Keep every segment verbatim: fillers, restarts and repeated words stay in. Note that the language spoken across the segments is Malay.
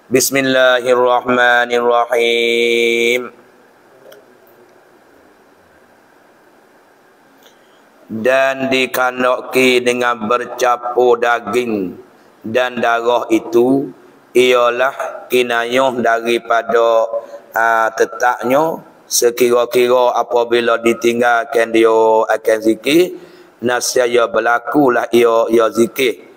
Bismillahirrahmanirrahim. Dan dikandaki dengan bercampur daging dan darah itu ialah kinayah daripada uh, tetaknya sekira-kira apabila ditinggalkan dia akan zikir nasya berlakulah ia ia zikir.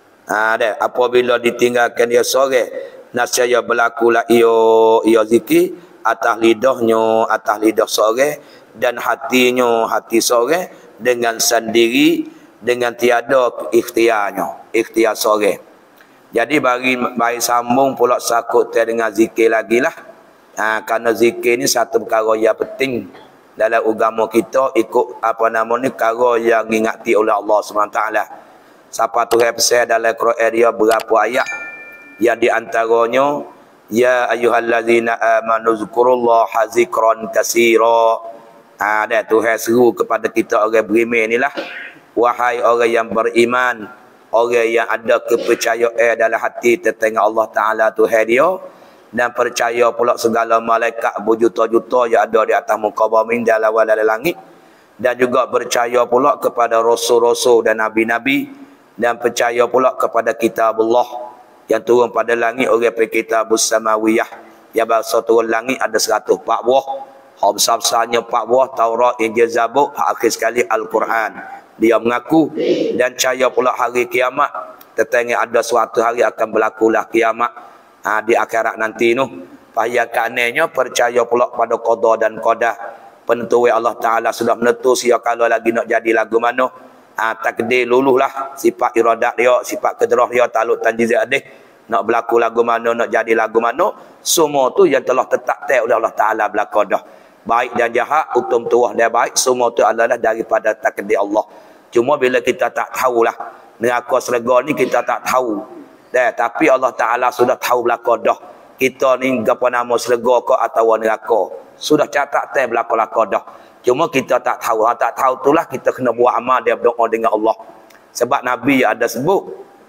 Ha dah apabila ditinggalkan dia sore nasya berlakulah ia ia zikir atas lidahnya atas lidah sore dan hatinya hati sore dengan sendiri dengan tiada ikhtiarnya ikhtiar sore. Jadi bagi bagi sambung pula sakut dengan zikir lagi lah. Ha, kerana zikir ni satu perkara yang penting dalam agama kita, ikut apa nama ni, perkara yang ingati oleh Allah subhanahu wa taala. Siapa Tuhan pesan dalam Quran dia berapa ayat yang diantaranya ya ayyuhallazina amanu zkurullaha zikran katsira. Ha, dah Tuhan seru kepada kita orang beriman ni lah, wahai orang yang beriman, orang yang ada kepercayaan dalam hati tentang Allah Taala Tuhan dia, dan percaya pula segala malaikat berjuta-juta yang ada di atas muka bumi dalam dalam langit, dan juga percaya pula kepada rasul-rasul dan nabi-nabi, dan percaya pula kepada kitab Allah yang turun pada langit, orang kitabus samawiyah yang bahasa turun langit ada seratus empat buah. Hak besar-besarnya empat buah, Taurat, Injil, Zabur, hak akhir sekali Al-Quran. Dia mengaku dan percaya pula hari kiamat, tentang ada suatu hari akan berlakulah kiamat ha, di akhirat nanti tu. Pahaya kanannya percaya pula pada qada dan qadar. Penentuan Allah Taala sudah menentu sia kalau lagi nak jadi lagu mana. Ha, takdir luluhlah sifat iradat dia, sifat kedrah dia, taluk tanjiz adih. Nak berlaku lagu mana, nak jadi lagu mana, semua tu yang telah tetapkan oleh Allah Taala berlaku dah. Baik dan jahat, utum tuah dan baik, semua tu adalah daripada takdir Allah. Cuma bila kita tak tahulah neraka syurga ni kita tak tahu. Dah, tapi Allah Taala sudah tahu berlaku dah. Kita ni apa nama syurga ke atau neraka. Sudah catat teh berlaku-laku dah. Cuma kita tak tahu. Ha, tak tahu itulah kita kena buat amal dia berdoa dengan Allah. Sebab Nabi ada sebut,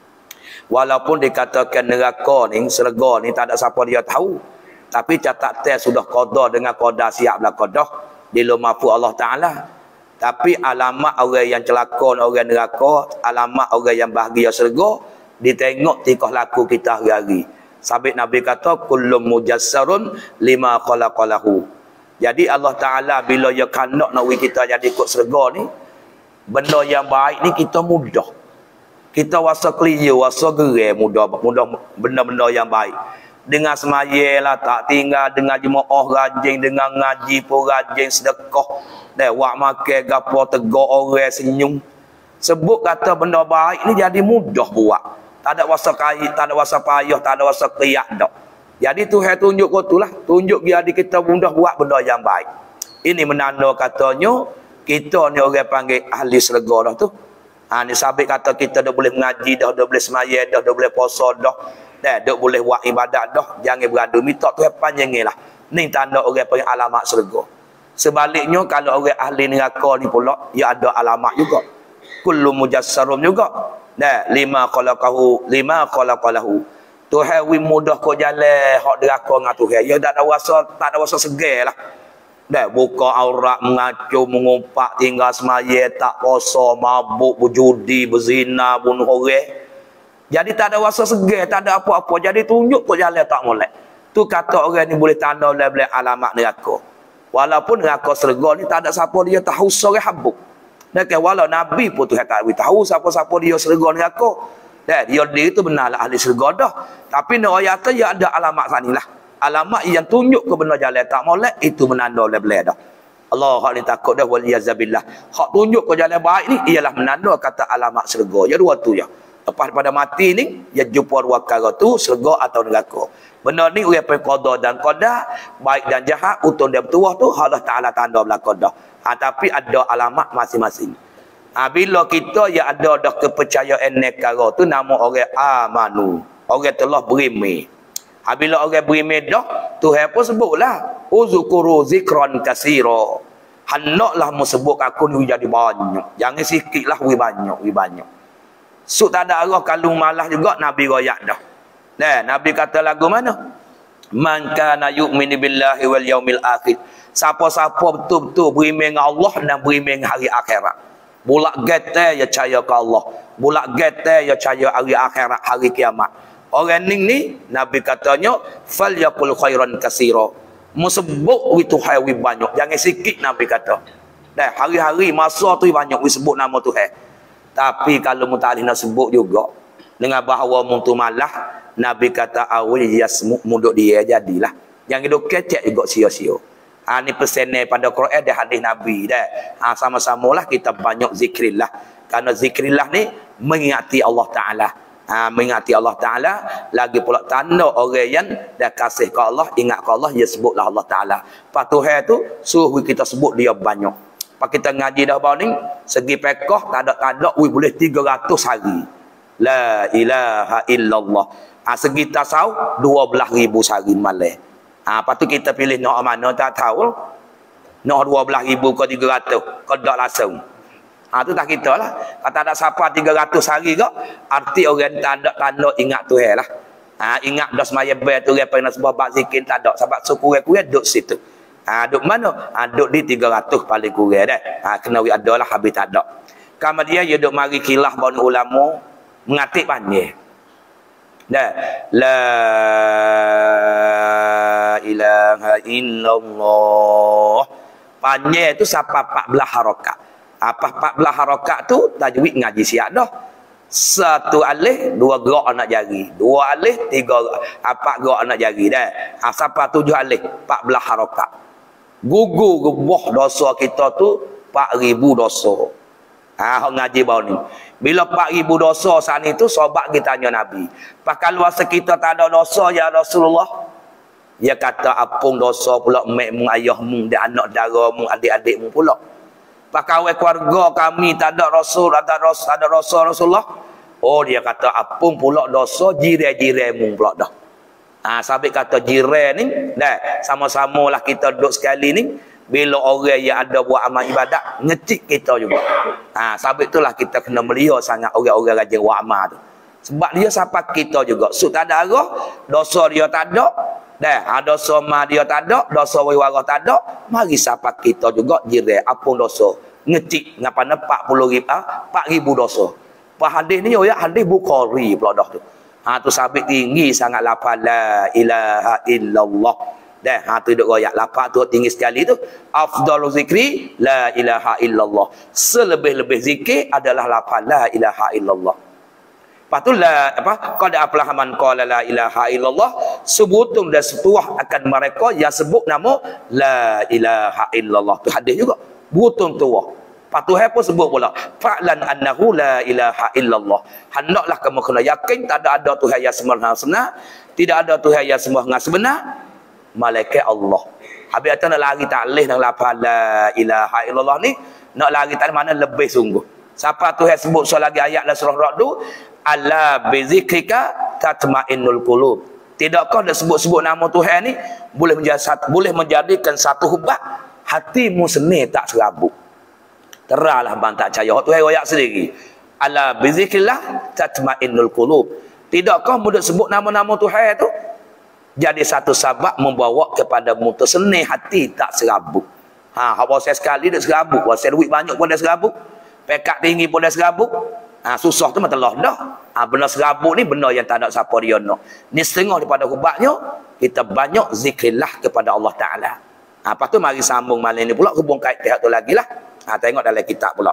walaupun dikatakan neraka ni, syurga ni tak ada siapa dia tahu, tapi catat teh sudah qada dengan qada siap berlaku dah di Lauh Mahfuz Allah Taala. Tapi alamat orang yang celaka, orang neraka, alamat orang yang bahagia syurga ditengok tikah laku kita hari-hari. Sabit Nabi kata kullu mujassarun lima khalaqalahu. Jadi Allah Taala bila dia kandak nak wi kita jadi ikut syurga ni, benda yang baik ni kita mudah. Kita wasa clear, wasa gerai mudah mudah benda-benda yang baik. Dengan semaya lah tak tinggal, dengan jemaah rajin, dengan ngaji pun rajin, sedekah. Dan wak makan gapo tegak orang senyum. Sebut kata benda baik ni jadi mudah buat. Tak ada wasa kait, tak ada wasa payah, tak ada wasa kriak dak. Jadi Tuhan tunjuk kau tu lah, tunjuk dia di kita mudah buat benda yang baik. Ini menanda katanya kita ni orang panggil ahli syurga dah tu. Ha, ni sabit kata kita dah boleh mengaji dah, dah boleh semaya dah, dah boleh puasa dah. Dah, dah boleh buat ibadat dah. Jangan beradu minta Tuhan panjangin lah. Ni tanda orang panggil alamat syurga. Sebaliknya kalau orang ahli neraka ni pula, dia ada alamat juga. Kullu mujassarum juga. Dah, lima khalaqahu, lima khalaqalahu. Tuhan wi mudah kau jalan hak neraka dengan Tuhan. Ya tak ada rasa, tak ada rasa segar lah. Dah, buka aurat, mengacu, mengumpat, tinggal semaya, tak puasa, mabuk, berjudi, berzina, bunuh orang. Jadi tak ada rasa segar, tak ada apa-apa. Jadi tunjuk kau jalan tak molek. Tu kata orang ni boleh tanda oleh alamat neraka. Walaupun neraka syurga ni tak ada siapa dia tahu sore habuk. Dan walau Nabi pun Tuhan tak tahu siapa-siapa dia syurga neraka. Dan dia dia itu benarlah ahli syurga dah. Tapi nak ayat ya ada alamat sanilah. Alamat yang tunjuk ke benar jalan tak molek, itu menanda oleh belah dah. Allah hak ni takut dah waliyazabillah. Hak tunjuk ke jalan baik ni ialah menanda kata alamat syurga. Ya dua tu ya. Lepas pada mati ni, dia jumpa dua perkara tu, syurga atau neraka. Benda ni orang pergi qada dan qadar, baik dan jahat, untuk dia bertuah tu, Allah Ta'ala tanda belakang dah. Ha, tapi ada alamat masing-masing. Ha, bila kita yang ada dah kepercayaan nekara tu, nama orang amanu. Orang telah berimeh. Ha, bila orang berimeh dah, Tuhan pun sebutlah, uzukuru zikran kasira. Hendaklah mu sebut aku ni jadi banyak. Jangan sikitlah wi banyak, wi banyak. Suk tak ada arah kalau malah juga Nabi royak dah. Nah, Nabi kata lagu mana? Man kana yu'minu billahi wal yaumil akhir. Siapa-siapa betul-betul beriman dengan Allah dan beriman dengan hari akhirat. Bulak gete ya percaya ke Allah. Bulak gete ya percaya hari akhirat, hari kiamat. Orang ni ni Nabi katanya fal yaqul khairan katsira. Musebut itu hai banyak. Jangan sikit Nabi kata. Dah hari-hari masa tu banyak we sebut nama Tuhan. Tapi kalau mu tak nak sebut juga dengan bahawa mu tu malah Nabi kata awal yasmu muduk dia jadilah. Yang hidup kecek juga sia-sia. Ha, ni pesannya pada Quran dan hadis Nabi dah. Ha, sama-samalah kita banyak zikrillah. Karena zikrillah ni mengingati Allah Taala. Ha, mengingati Allah Taala, lagi pula tanda orang yang dah kasih ke Allah, ingat ke Allah, dia sebutlah Allah Taala. Patuhan tu suruh kita sebut dia banyak. Pak kita ngaji dah bau ni, segi pekoh tak ada tak ada we boleh tiga ratus hari. La ilaha illallah. Ha, segi tasawuf dua belas ribu sehari malam. Ha, lepas tu kita pilih nak mana tak tahu. Nak dua belas ribu ke tiga ratus, ke tak langsung. Ha, tu tak kita lah. Kata ada siapa tiga ratus hari ke, arti orang tak ada tanda ingat Tuhan lah. Ha, ingat dah semaya ber tu orang pernah sebab bak zikir tak ada. Sebab suku kurang duduk situ. Ha, duduk mana? Ha, duduk di tiga ratus paling kurang dah. Ha, kena ada lah habis tak ada. Kemudian dia duduk mari kilah bawah ulama mengatik panjang. Dah. La ilaha illallah. Panjang tu sampai empat belas harakat. Apa empat belas harakat tu tajwid ngaji siap dah. Satu alif, dua gerak anak jari. Dua alif, tiga empat gerak anak jari dah. Ha, sampai tujuh alif, empat belas harakat. Gugur gebuh dosa kita tu empat ribu dosa. Ha, hok ngaji bau ni. Bila empat ribu dosa saat itu sahabat kita tanya Nabi. Pakal luasa kita tak ada dosa ya Rasulullah. Dia kata apung dosa pula mek mu ayahmu dan anak daramu adik-adikmu pula. Pakal keluarga kami tak ada rasul, ada rasul, ada rasul Rasulullah. Oh dia kata apung pula dosa jiran-jiranmu pula dah. Ha, sahabat kata jiran ni, dah sama-sama lah kita duduk sekali ni. Bila orang yang ada buat amal ibadat, ngecik kita juga. Ha, sahabat itulah kita kena melia sangat orang-orang rajin buat amal tu. Sebab dia siapa kita juga. So tak ada arah, dosa dia tak ada. Dah, ha, dosa ma dia tak ada, dosa wiwara tak ada. Mari siapa kita juga jiran apun dosa. Ngecik ngapa empat puluh ribu, empat ribu dosa. Pak hadis ni ya hadis Bukhari pula dah tu. Ha tu sabit tinggi sangat lafaz la ilaha illallah. Dah ha tu duk royak lafaz tu tinggi sekali tu. Afdalul zikri la ilaha illallah. Selebih-lebih zikir adalah lafaz la ilaha illallah. Patulah apa qad aflaha man qala la ilaha illallah, sebutung dan setuah akan mereka yang sebut nama la ilaha illallah. Tu hadis juga. Butung tuah. Patuhai pun sebut pula fa'lan annahu la ilaha illallah. Hendaklah kamu kena yakin tak ada ada Tuhan yang sebenar-benar, tidak ada Tuhan yang sebenar sebenar malaikat Allah. Habis atas nak lari taklih dengan lafaz la ilaha illallah ni, nak lari tak mana lebih sungguh. Siapa Tuhan sebut soal lagi ayat dalam surah Ra'd tu, ala bizikrika tatmainnul qulub. Tidakkah dah sebut-sebut nama Tuhan ni boleh menjadi boleh menjadikan satu hubbat hatimu seni tak serabut. Terahlah bang tak percaya. Tuhan royak sendiri. Ala bizikrillah tatmainnul qulub. Tidakkah mudah sebut nama-nama Tuhan tu jadi satu sebab membawa kepada mutu seni hati tak serabut. Ha, hak saya sekali dak serabut, saya duit banyak pun dak serabut. Pekat tinggi pun dak serabut. Ha, susah tu matalah dah. Ha, benda serabut ni benda yang tak ada siapa dia nak. Ni setengah daripada hubatnya kita banyak zikrillah kepada Allah Taala. Ha, lepas tu mari sambung malam ni pula hubung kait pihak tu lagi lah. Ha, tengok dalam kitab pula.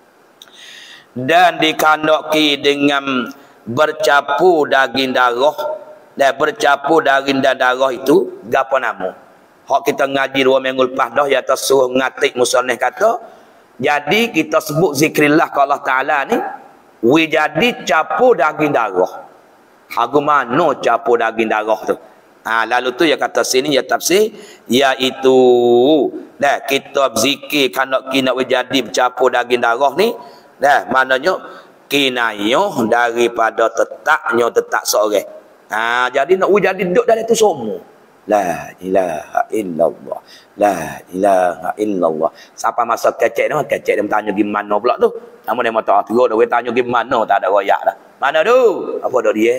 Dan dikandaki dengan bercapu daging darah, dan bercapu daging dan darah itu gapo nama? Hak kita ngaji dua minggu lepas dah ya suruh ngatik musannif kata. Jadi kita sebut zikrillah ke Allah Taala ni we jadi capu daging darah. Hagu mana capu daging darah tu? Ha, lalu tu ya kata sini ya tafsir iaitu dah kita zikir kanak kina jadi bercampur daging darah ni dah maknanya kinayah daripada tetaknya tetak seorang. Ha, jadi nak jadi duduk dalam tu semua la ilaha illallah la ilaha illallah. Siapa masa kecek ni kecek dia bertanya gimana pula tu, namun dia mata teruk dah tanya gimana tak ada royak dah. Mana tu apa dah dia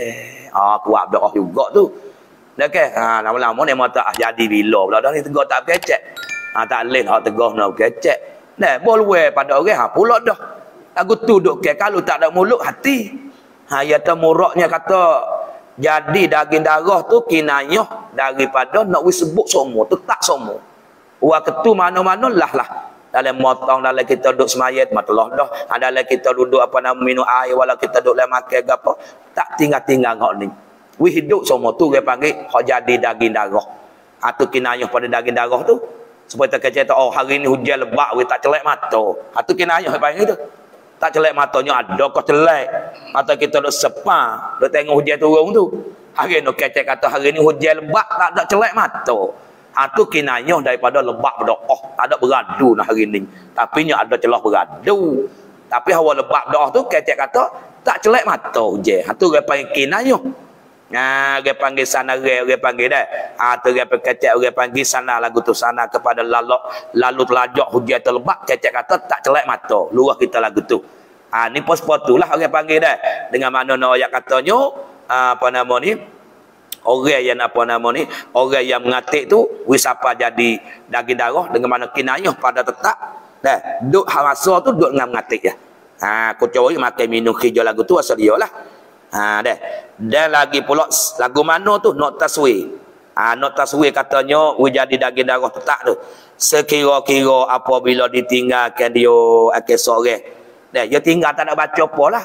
Ah, kuat doa juga tu. Okey, ha lama-lama ni mata ah jadi bila pula dah ni tegur tak kecek. Ha tak leh hak tegur nak kecek. Nah, boleh pada orang ha pula dah. Lagu tu duk ke kalau tak ada mulut hati. Ha ya temuruknya kata jadi daging darah tu kinayah daripada nak wi sebut semua tu tak semua. Wa ketu mana-mana lah lah. Dalam motong dalam kita duduk semayat matalah dah. Ha dalam kita duduk apa nama minum air wala kita duduk dalam makan gapo tak tinggal-tinggal hak ni. Wi hidup semua tu dia panggil hak jadi daging darah. Ha tu kinayah pada daging darah tu. Supaya tak kata oh hari ni hujan lebat wi tak celek mata. Ha tu kinayah dia panggil tu. Tak celek matanya ada kau celek. Mata kita duk sepa, duk tengok hujan turun tu. Hari ni kecek kata hari ni hujan lebat tak ada celek mata. Ha tu kinayah daripada lebat berdoa. Tak ada beradu nah hari ni. Tapi nya ada celah beradu. Tapi hawa lebat doa tu kecek kata tak celek mata hujan. Ha tu dia panggil kinayah. Nah, dia panggil sana dia, dia panggil dah. Ha tu dia kecek dia panggil sana lagu tu sana kepada lalu lalu telajak hujan terlebat kecek kata tak celek mata. Luah kita lagu tu. Ha ni pos-potulah orang panggil dah. Dengan mana nak ayat katanya apa nama ni? Orang yang apa nama ni? Orang yang mengatik tu wis apa jadi daging darah dengan mana kinayah pada tetap. Dah, duk rasa tu duk dengan mengatik ya. Ha kecuali makan minum hijau lagu tu asal dia lah. Ha dah. Dan lagi pula lagu mana tu nak taswir. Ha nak taswir katanya we jadi daging darah tetap tu. Sekira-kira apabila ditinggalkan dia akan sore. Dah dia tinggal tak nak baca apalah.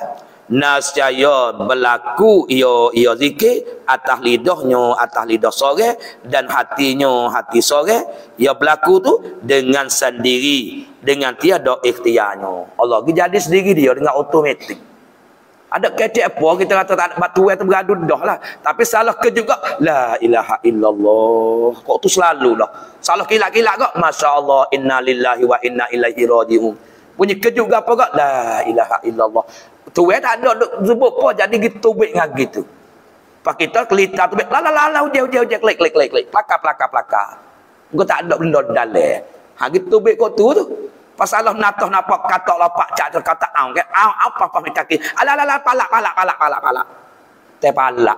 Nascaya berlaku ia ia zikir atas lidahnya atas lidah sore dan hatinya hati sore ia berlaku tu dengan sendiri dengan tiada ikhtiarnya. Allah jadi sendiri dia dengan automatik. Ada kecek apa kita kata tak ada batu yang beradu dah lah. Tapi salah ke juga la ilaha illallah. Kok tu selalu dah. Salah kilat-kilat kok masya-Allah inna lillahi wa inna ilaihi rajiun. Bunyi ke juga apa kok la ilaha illallah. Tu eh tak ada sebut apa jadi gitu baik dengan gitu. Pak kita kelita tu la la la la ujau ujau ujau klik klik klik klik plaka plaka plaka. Engko tak ada benda dalam. Ha gitu baik kok tu tu. Pasal Allah natah nampak kata lapak cak kata au ke au apa apa kaki ala ala palak palak palak palak palak te palak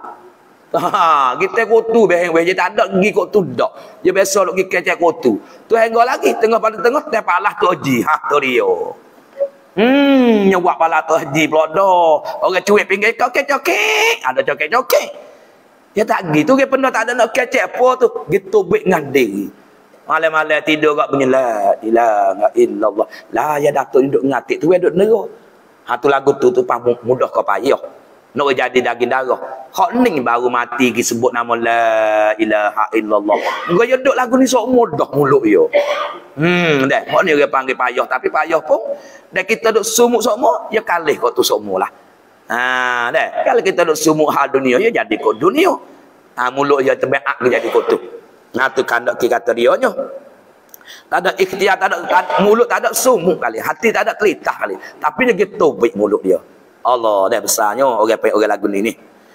ha kita kutu beheng beheng tak ada gi kok tu dak dia biasa nak gi kecek kutu tu hangga lagi tengah pada tengah te palak tu haji ha tu dia hmm nyawak palak tu haji pula dah orang cuik pinggir kau kecek ada cokek cokek dia tak gitu dia pernah tak ada nak kecek apa tu gitu baik dengan diri. Malam-malam tidur kat bunyi la ilaha illallah. La ya datuk duduk ngatik tu duduk neraka. Ha tu lagu tu tu pang mudah kau payah. Nak jadi daging darah. Hak ni baru mati ki sebut nama la ilaha illallah. Engko yo duk lagu ni sok mudah mulut yo. Hmm dah. Hak ni dia panggil payah tapi payah pun dah kita duk sumuk semua ya kalih kau tu semua lah. Ha dah. Kalau kita duk sumuk hal dunia ya jadi kau dunia. Ha mulut ya terbeak jadi kau tu. Nah tu kandak kita kata dia nya. Tak ada ikhtiar, tak ada tak, mulut tak ada sumuk kali, hati tak ada telitah kali. Tapi dia gitu baik mulut dia. Allah dah besarnya orang orang lagu ni ni.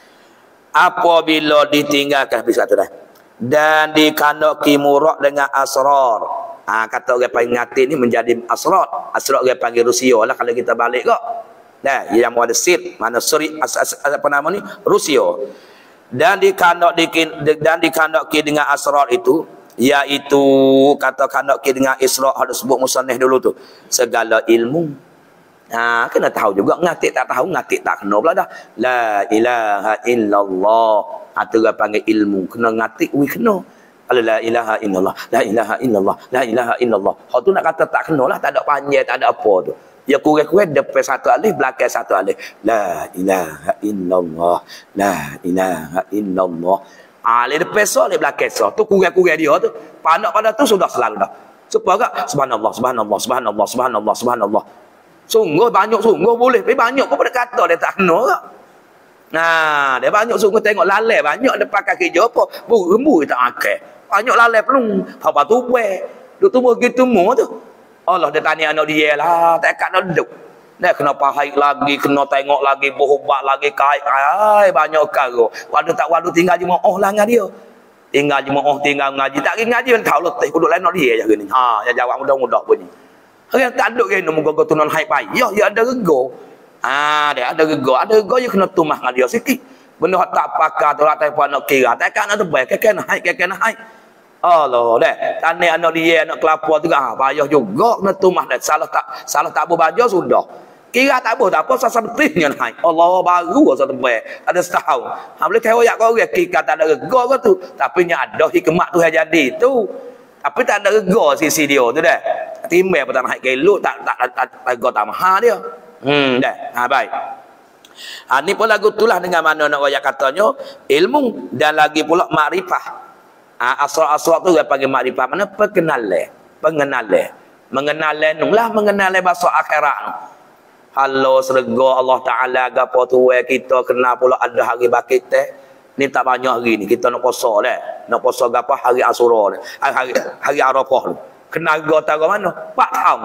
Apabila ditinggalkan habis kata dah. Dan dikandaki murak dengan asrar. Ah ha, kata orang panggil ngati ni menjadi asrar. Asrar orang panggil Rusia lah kalau kita balik kok. Dah yang ada sir, mana suri as, as, as, apa nama ni? Rusia. Dan dikandak dan dikandaki dengan asrar itu iaitu kata kandaki dengan isra harus sebut musannif dulu tu segala ilmu. Ha kena tahu juga ngatik tak tahu ngatik tak kena pula dah la ilaha illallah atau ha, panggil ilmu kena ngatik wi kena kalau la ilaha illallah la ilaha illallah la ilaha illallah hak tu nak kata tak kena lah tak ada panjang tak ada apa tu. Ya kurang-kurang depan satu alif belakang satu alif. La ilaha illallah. La ilaha illallah. Ah, le depan so le belakang so. Tu kurang-kurang dia tu. Panak pada tu sudah selalu dah. Supaya tak subhanallah subhanallah subhanallah subhanallah subhanallah. Sungguh banyak sungguh boleh. Tapi banyak pun pada kata dia tak kena tak. Nah, dia banyak sungguh tengok lalai banyak depan kaki dia apa. Bu rembu tak akal. Banyak lalai pelung. Apa tu buat. Dia tu begitu mu tu. Allah dia tanya anak dia lah, tak kat nak duduk. Dah kena pahai lagi, kena tengok lagi, berhubat lagi, kait, ai banyak karo. Waduh tak waduh tinggal jemaah oh lah dengan dia. Tinggal jemaah tinggal ngaji, tak pergi ngaji pun tahu letih kuduk lain nak dia je gini. Ha, yang jawab mudah-mudah bunyi. Orang tak duduk gini muka tunan hai payah, ya ada rego. Ha, dia ada rego, ada rego je kena tumah dengan dia sikit. Benda tak pakar tu tak apa nak kira. Tak kan nak tebal, kan naik, kan naik. Allah dah. Tani anak dia anak kelapa tu ah payah juga nak tumah dah. Salah tak salah tak berbaja sudah. Kira tak apa, tak apa sasa betihnya naik. Allah baru asa tebal. Ada setahun. Ha boleh kau yak kau kira tak ada rega ke tu. Tapi nya ada hikmat tu yang jadi tu. Tapi tak ada rega sisi dia tu dah. Timbang apa tak naik kilo tak tak tak rega tak mahal dia. Hmm dah. Ha baik. Ha ni pun lagu tulah dengan mana nak royak katanya ilmu dan lagi pula makrifah. Ha, asal-asal tu dia panggil makrifah mana pengenalan, pengenalan. Mengenalan nulah mengenalan bahasa akhirat tu. Halo serga Allah Taala gapo tuwe kita kena pula ada hari bakit teh. Ni tak banyak hari ni kita nak puasa dah. Nak puasa gapo hari Asyura dah. Hari hari Arafah tu. Kena go tahu mana? empat tahun.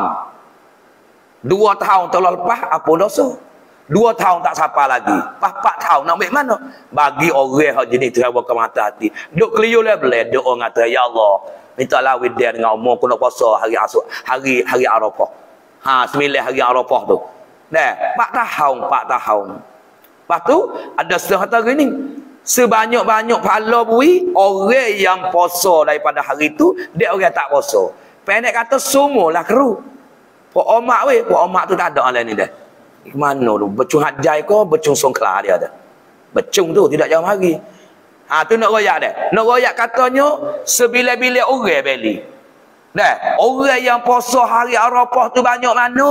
dua tahun telah lepas apa dosa? Dua tahun tak siapa lagi. Pas empat tahun nak ambil mana? Bagi orang yang jenis terawal ke mata hati. Duk keliu lah boleh. Doa ngata, ya Allah. Minta lah dia dengan umur aku nak puasa hari Asur, hari hari Arafah. Ha, sembilan hari Arafah tu. Nah, empat tahun, empat tahun. Lepas tu, ada setengah kata gini. Sebanyak-banyak pahala bui, orang yang puasa daripada hari tu, dia orang tak puasa. Pendek kata, semualah keru. Pok omak weh, pok omak tu tak ada lah ni dah. Mana tu? Becung hajai ko, becung songkla dia ada. Becung tu tidak jauh lagi. Ha tu nak royak dah. Nak royak katanya sebilah-bilah orang beli. Dah, orang yang puasa hari Arafah tu banyak mana?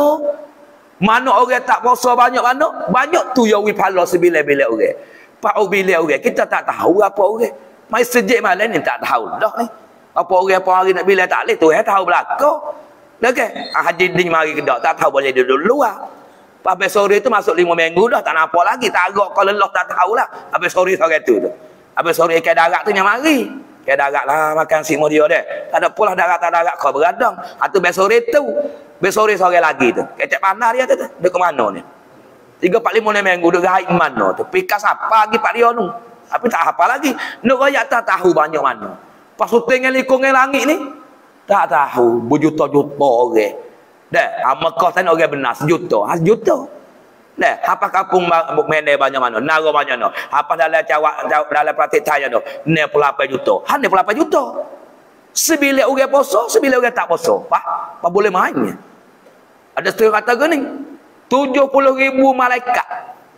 Mana orang tak puasa banyak mana? Banyak tu yang wi pahala sebilah-bilah orang. Pak bilah orang kita tak tahu apa orang. Mai sejak malam ni tak tahu dah ni. Apa orang apa hari nak bila tak leh tu eh tahu belaka. Dah ke? Haji ding mari kedak tak tahu boleh duduk luar. Habis sore tu masuk lima minggu dah tak nampak lagi. Tak agak kalau lelah tak tahulah. Habis sore sore tu tu. Habis sore ikan darat tu yang mari. Ikan darat lah makan si dia dia. Tak ada pula darat tak darat kau beradang. Atau habis sore tu. Habis sore sore lagi tu. Kecek panah dia tu tu. Dia ke mana ni? Tiga, empat, lima minggu dia gaib mana tu. Pikas apa lagi Pak dia tu. Tapi tak apa lagi. Nak rakyat tak tahu banyak mana. Pas syuting yang likung yang langit ni. Tak tahu. Berjuta-juta orang. Dah, Mekah sana orang benar sejuta, ha sejuta. Dah, apa kampung mene banyak mana? Nara banyak mana? Apa dalam Jawa dalam praktik saya tu? enam puluh lapan juta. Ha enam puluh lapan juta. Sebilik orang puasa, sebilik orang tak puasa. Apa? Apa boleh mainnya? Ada setengah kata gini. tujuh puluh ribu malaikat.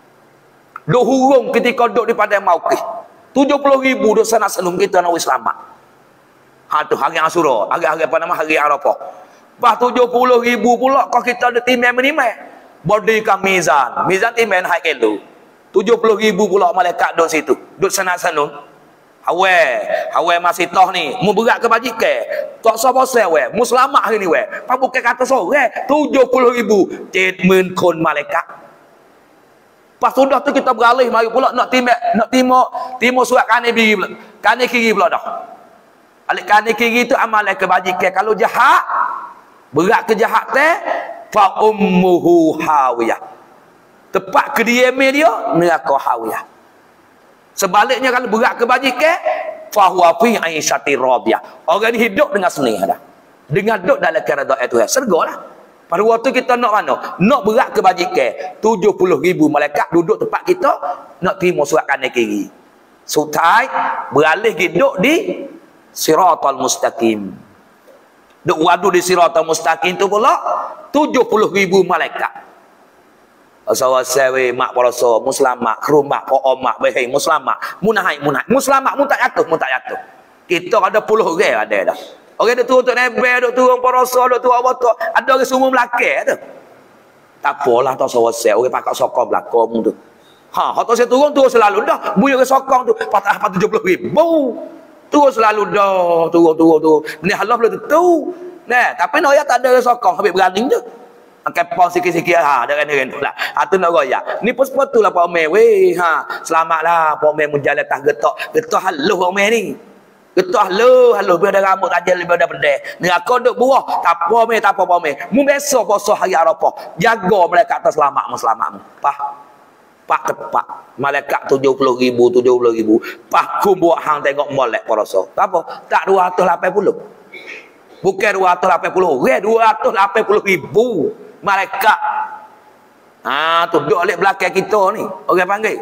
Duk hurung ketika duduk di padang Mauqif. tujuh puluh ribu duk sana senum kita nak selamat. Ha tu hari Asyura, hari-hari apa nama hari Arafah. Pas tujuh puluh ribu pula kalau kita ada timai menimai. Bodikan mizan. Mizan timai nak kilo. tujuh puluh ribu pula malaikat duduk situ. Duduk sana-sana. Hawe. Hawe masih toh ni. Mu berat ke bajikan. Tak sabar-sabar we. Mu selamat hari ni we. Pas bukan kata sore. tujuh puluh ribu. Jetmen kon malaikat. Pas sudah tu kita beralih. Mari pula nak timai. Nak timur. Timur surat kanan kiri pula. Kanan kiri pula dah. Alik kanan kiri tu amalan kebajikan. Kalau jahat. Berat kejahat teh fa ummuhu hawiyah. Tepat kediaman dia neraka hawiyah. Sebaliknya kalau berat kebajikan fa huwa fi aisyati radiyah. Orang ni hidup dengan senang dah. Dengan duduk dalam keredaan Tuhan. Sergalah. Pada waktu kita nak mana? Nak berat kebajikan tujuh puluh ribu malaikat duduk tempat kita nak terima surat kanan kiri. Sutai beralih hidup di siratal mustaqim. Duk wadu di siratal mustaqim tu pula tujuh puluh ribu malaikat. Asawasawi mak parasa muslimat kerumak po omak behai muslimat munahai munahai muslimat mun tak jatuh mun tak jatuh. Kita ada puluh orang ada dah. Orang ada turun untuk nebel, duk turun parasa, duk turun apa tu. Ada orang semua belakang tu. Tak apalah tak sawasai orang pakak sokong belakang tu. Ha, hak tu saya turun turun selalu dah. Buya orang sokong tu patah apa tujuh puluh ribu. Turun selalu dah, turun turun turun. Ni Allah belum tentu. Nah, tapi nak tak ada sokong habis berani je. Angkat pon sikit-sikit ha, dengan dengan lah. Ha tu nak royak. Ni pun sepatutlah Pak Omer weh. Ha, selamatlah Pak Omer menjalan tah getok. Getok haluh Pak Omer ni. Getok haluh, haluh biar ada rambut aja lebih ada pedek. Ni aku duk buah, tak apa Omer, tak apa Pak Omer. Mu besok puasa hari Arafah. Jaga mereka atas selamat mu selamatmu. Pah. Pak tepat. Malaikat tujuh puluh ribu, tujuh puluh ribu. Pak ku buat hang tengok molek puasa. Apa? Tak dua ratus lapan puluh. Bukan dua ratus lapan puluh. Re dua ratus lapan puluh ribu malaikat. Ha tu duduk oleh belakang kita ni. Orang panggil.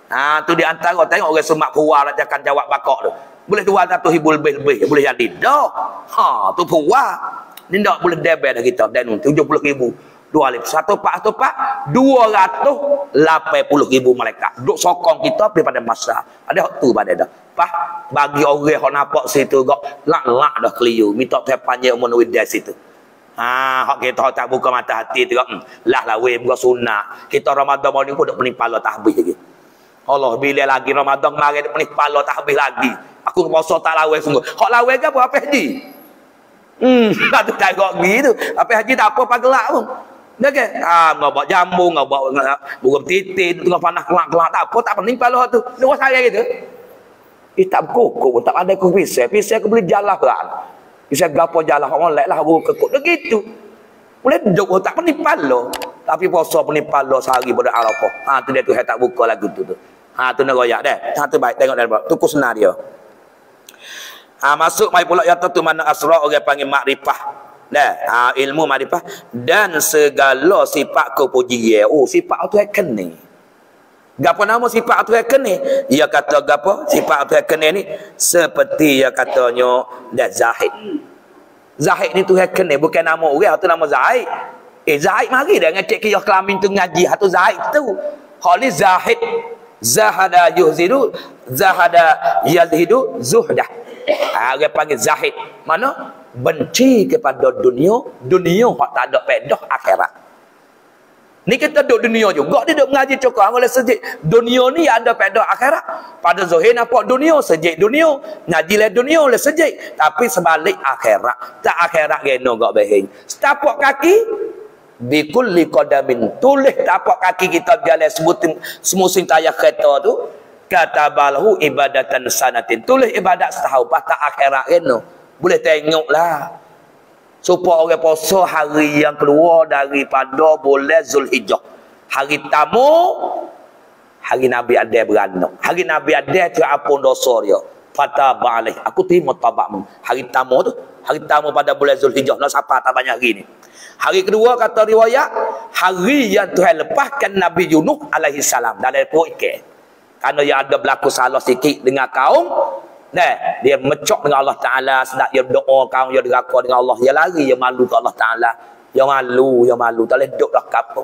Ha, tu di antara tengok orang semak puas nak cakap jawab bakok tu. Boleh jual satu ribu lebih-lebih. Boleh jadi. Dah. Ha, tu puas. Ni tak boleh debel dah kita. Dan tujuh puluh ribu. Dua lip. Satu pak, satu pak. Dua ratus lapan puluh ribu malaikat. Duk sokong kita daripada masa. Ada waktu pada dah. Pah, bagi orang yang nampak situ kok lak-lak dah keliru. Minta saya panjang umur dari situ. Ha, hak kita tak buka mata hati tu kok. Hmm, lah lah weh buka sunat. Kita Ramadan ni pun duk menipal tak habis lagi. Allah bila lagi Ramadan mari duk menipal tak habis lagi. Aku puasa tak lawe sungguh. Hak lawe ke apa haji? Hmm, tak tengok gitu. Apa haji tak apa pagelak pun. Dah ke? Ah, ngau jambu, ngau bawa burung titin, tengah panas kelak-kelak tak apa, tak pening pala tu. Dua saya gitu. Eh tak kukuk, tak ada ku pisau. Pisau aku boleh jalan lah. Pisau gapo jalan orang lek lah burung kekuk. Begitu. Boleh duduk tak pening pala. Tapi puasa pening pala sehari pada Arafah. Ha tu dia tu saya tak buka lagu tu tu. Ha tu nak royak dah. Ha tu baik tengok dah. Tu kusna dia. Ha, masuk mai pula yang tu mana asra orang panggil makrifah. Dah, ha, ilmu makrifah dan segala sifat kepujian. Oh, sifat tu kene. Gapo nama sifat tu kene? Ia kata gapo? Sifat tu kene ni seperti ia katanya dah Zahid. Zahid ni tu kene bukan nama orang, tu nama Zahid. Eh Zahid mari dah ngecek kiyah kelamin tu ngaji hatu Zahid tu. Khali Zahid zahada yuzidu zahada yazhidu zuhdah. Ha, orang panggil Zahid. Mana? Benci kepada dunia. Dunia hak tak ada pedah akhirat. Ni kita duduk dunia juga. Dia duduk mengaji cokok. Oleh sejik. Dunia ni ada pedah akhirat. Pada Zuhir nampak dunia. Sejik dunia. Ngaji le dunia oleh sejik. Tapi sebalik akhirat. Tak akhirat geno gak behing. Setapak kaki. Bikulli qadamin. Tulis tapak kaki kita jalan sebutin semusim tayar kereta tu. Kata balahu ibadatan sanatin. Tulis ibadat setahun. Patah akhirat geno. Boleh tengoklah. Supaya orang puasa hari yang keluar daripada bulan Zulhijjah. Hari tamu. Hari Nabi ada beranak. Hari Nabi ada tu apun dosa dia. Patah balik. Aku terima tabakmu. Hari tamu tu. Hari tamu pada bulan Zulhijjah. Nak siapa tak banyak hari ni. Hari kedua kata riwayat. Hari yang Tuhan lepaskan Nabi Yunus alaihi salam. Dalam perut ikan. Kerana dia ada berlaku salah sikit dengan kaum. Nah, dia mecok dengan Allah Ta'ala. Sedap dia berdoa kaum. Dia deraka dengan Allah. Dia lari. Dia malu ke Allah Ta'ala. Dia malu. Dia malu. Tak boleh duduk dah kapung.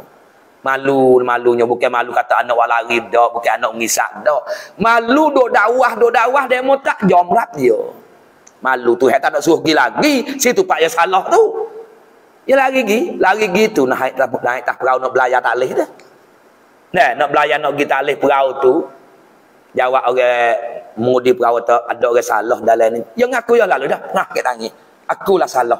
Malu. Malunya. Bukan malu kata anak walari. Tak. Bukan anak mengisak. Tak. Malu duduk dakwah. Duduk dakwah. Dia mau tak jomrat dia. Malu tu. Tak nak suruh pergi lagi. Situ pak yang salah tu. Dia lari pergi. Lari pergi tu. Naik tak naik tak perahu nak belayar tak boleh dah. Nah, nak belayar nak pergi tak boleh perahu tu. Jawab orang mudi perahu tu, ada orang salah dalam ni. Yang aku yang lalu dah. Nah, kita tangi. Akulah salah.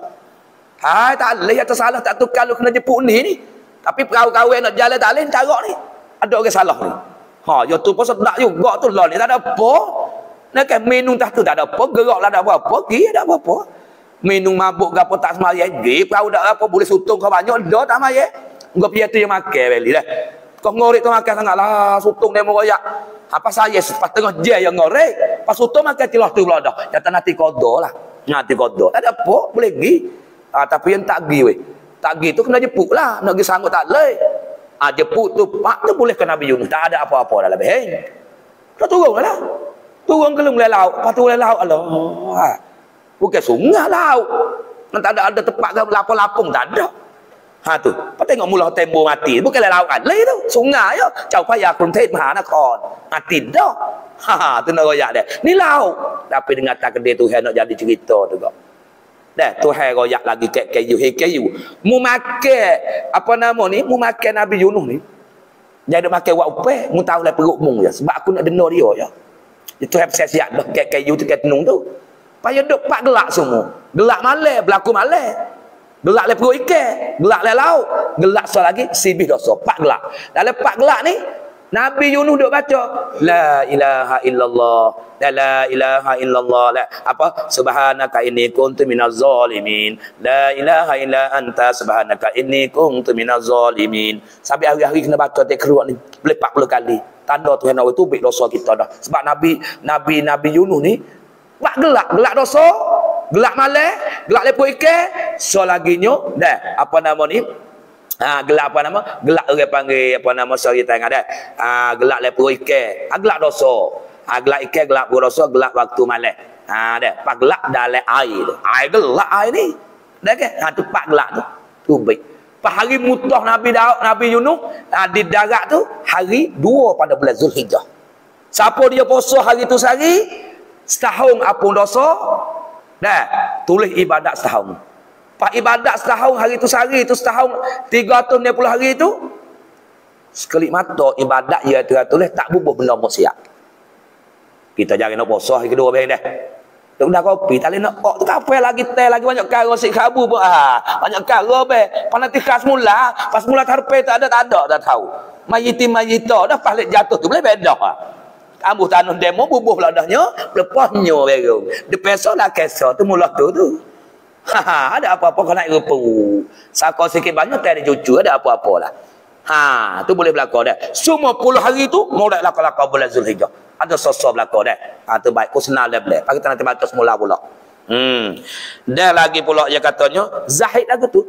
Hai, tak boleh atau salah tak tukar lu kena jepuk ni ni. Tapi perahu kawan nak jalan tak boleh tarak ni. Ada orang salah ni. Ha, ya tu pasal tak juga tu lah ni tak ada apa. Nak kan minum tak tu tak ada apa, gerak lah tak ada apa, pergi tak ada apa. Minum mabuk ke apa tak semayang, pergi perahu tak apa, boleh sutung kau banyak, dah tak semayang. Engkau pergi tu yang makan beli dah. Kau ngorek tu makan sangatlah, sutung dia meroyak. Apa saya pas tengah je yang ngorek, pas sutung makan tilah tu pula dah. Kata nanti kodo lah. Nanti kodo. Tak ada apa, boleh pergi. Ah, tapi yang tak pergi weh. Tak pergi tu kena jepuk lah. Nak pergi sanggup tak boleh. Ah, jepuk tu pak tu boleh ke Nabi Yunus. Tak ada apa-apa dalam beheng. Tak turun lah. Turun ke mulai laut. Lepas tu mulai laut. Allah. Ha. Bukan sungai laut. Tak ada ada tempat ke lapung-lapung. Tak ada. Ha tu. Lepas tengok mula tembok mati. Bukanlah laut kan. Lagi tu. Sungai ya. Jauh payah Kunthet Mahanakon. Mati dah. Ha tu nak royak dia. Ni laut. Tapi dengan tak kedai Tuhan nak jadi cerita tu kok. Dah Tuhan royak lagi kat kayu. Hei kayu. Mu makan apa nama ni? Mu makan Nabi Yunus ni. Jadi makan wak upeh. Mu tahu lah perut mu ya. Sebab aku nak dengar dia ya. Tuhan siap-siap dah kat kayu tu kat tenung tu. Payah duk pak gelak semua. Gelak malam, berlaku malam. Gelak le perut ikan, gelak le laut, gelak so lagi sibih dosa, pak gelak. Dalam pak gelak ni Nabi Yunus duk baca la ilaha illallah, la ilaha illallah, la apa subhanaka inni kuntu minaz zalimin, la ilaha illa anta subhanaka inni kuntu minaz zalimin. Sampai hari-hari kena baca tak keluar ni boleh empat puluh kali. Tanda Tuhan Allah tu baik dosa kita dah. Sebab Nabi Nabi Nabi Yunus ni pak gelak, gelak dosa, gelak malam, gelak lepuk ikan, so laginya dah apa nama ni? Ha, gelak apa nama? Gelak orang panggil apa nama sorry tengah dah. Ha, gelak lepur ikan. Ha, gelak dosa. Ha, gelak ikan, gelak pura dosa, gelak waktu malam. Ha, dah. Pak gelak dalam air tu. Air gelak air ni. Dah ke? Ha, tu pak gelak tu. Tu baik. Pak hari mutah Nabi Daud, Nabi Yunus ha, di darat tu hari dua pada bulan Zulhijjah. Siapa dia puasa hari tu sehari? Setahun apun dosa. Dah. Tulis ibadat setahun. Pak ibadat setahun hari tu sehari tu setahun tiga ratus enam puluh hari tu sekelip mata ibadat ya tulis tak bubuh benda maksiat. Kita jangan nak puasa hari kedua ben dah. Dak dah kopi tak nak kok tu kafe lagi teh lagi banyak kara sik kabu pun ah banyak kara be panati khas mula pas mula tarpe tak ada tak ada dah tahu. Mayiti mayita dah palik jatuh tu boleh beda ah. Kamu tanun demo bubuh pula dahnya lepasnya berung. Depesa dah kesa tu mula tu tu. Ha, ada apa-apa kau naik rupa. Saka sikit banyak tak ada cucu, ada apa-apa lah. Ha, tu boleh berlaku dah. Semua puluh hari tu mulai laku-laku bulan Zulhijjah. Ada sosok berlaku dah. Ha, tu baik. Kau senang dah boleh. Pagi nanti batas mula pula. Hmm. Dan lagi pula dia katanya, zahid lagu tu.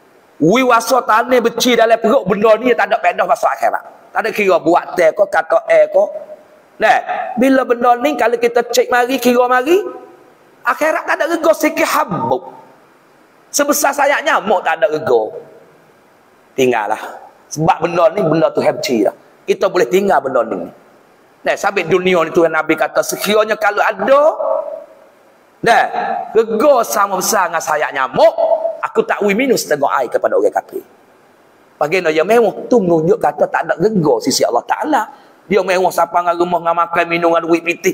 Wiwasa tanah beci dalam perut benda ni tak ada pedah masuk akhirat. Tak ada kira buat teh kau, kata eh kau. Nah, bila benda ni kalau kita cek mari, kira mari, akhirat tak ada rego sikit habuk. Sebesar sayap nyamuk tak ada rego. Tinggallah. Sebab benda ni benda tu hebci lah. Kita boleh tinggal benda ni. Nah, sabit dunia ni Tuhan Nabi kata sekiranya kalau ada nah, rego sama besar dengan sayap nyamuk, aku tak wi minus setengah air kepada orang kafir. Bagaimana dia mewah tu menunjuk kata tak ada rego sisi Allah Taala. Dia mewah siapa dengan rumah dengan makan minum dengan duit pitih.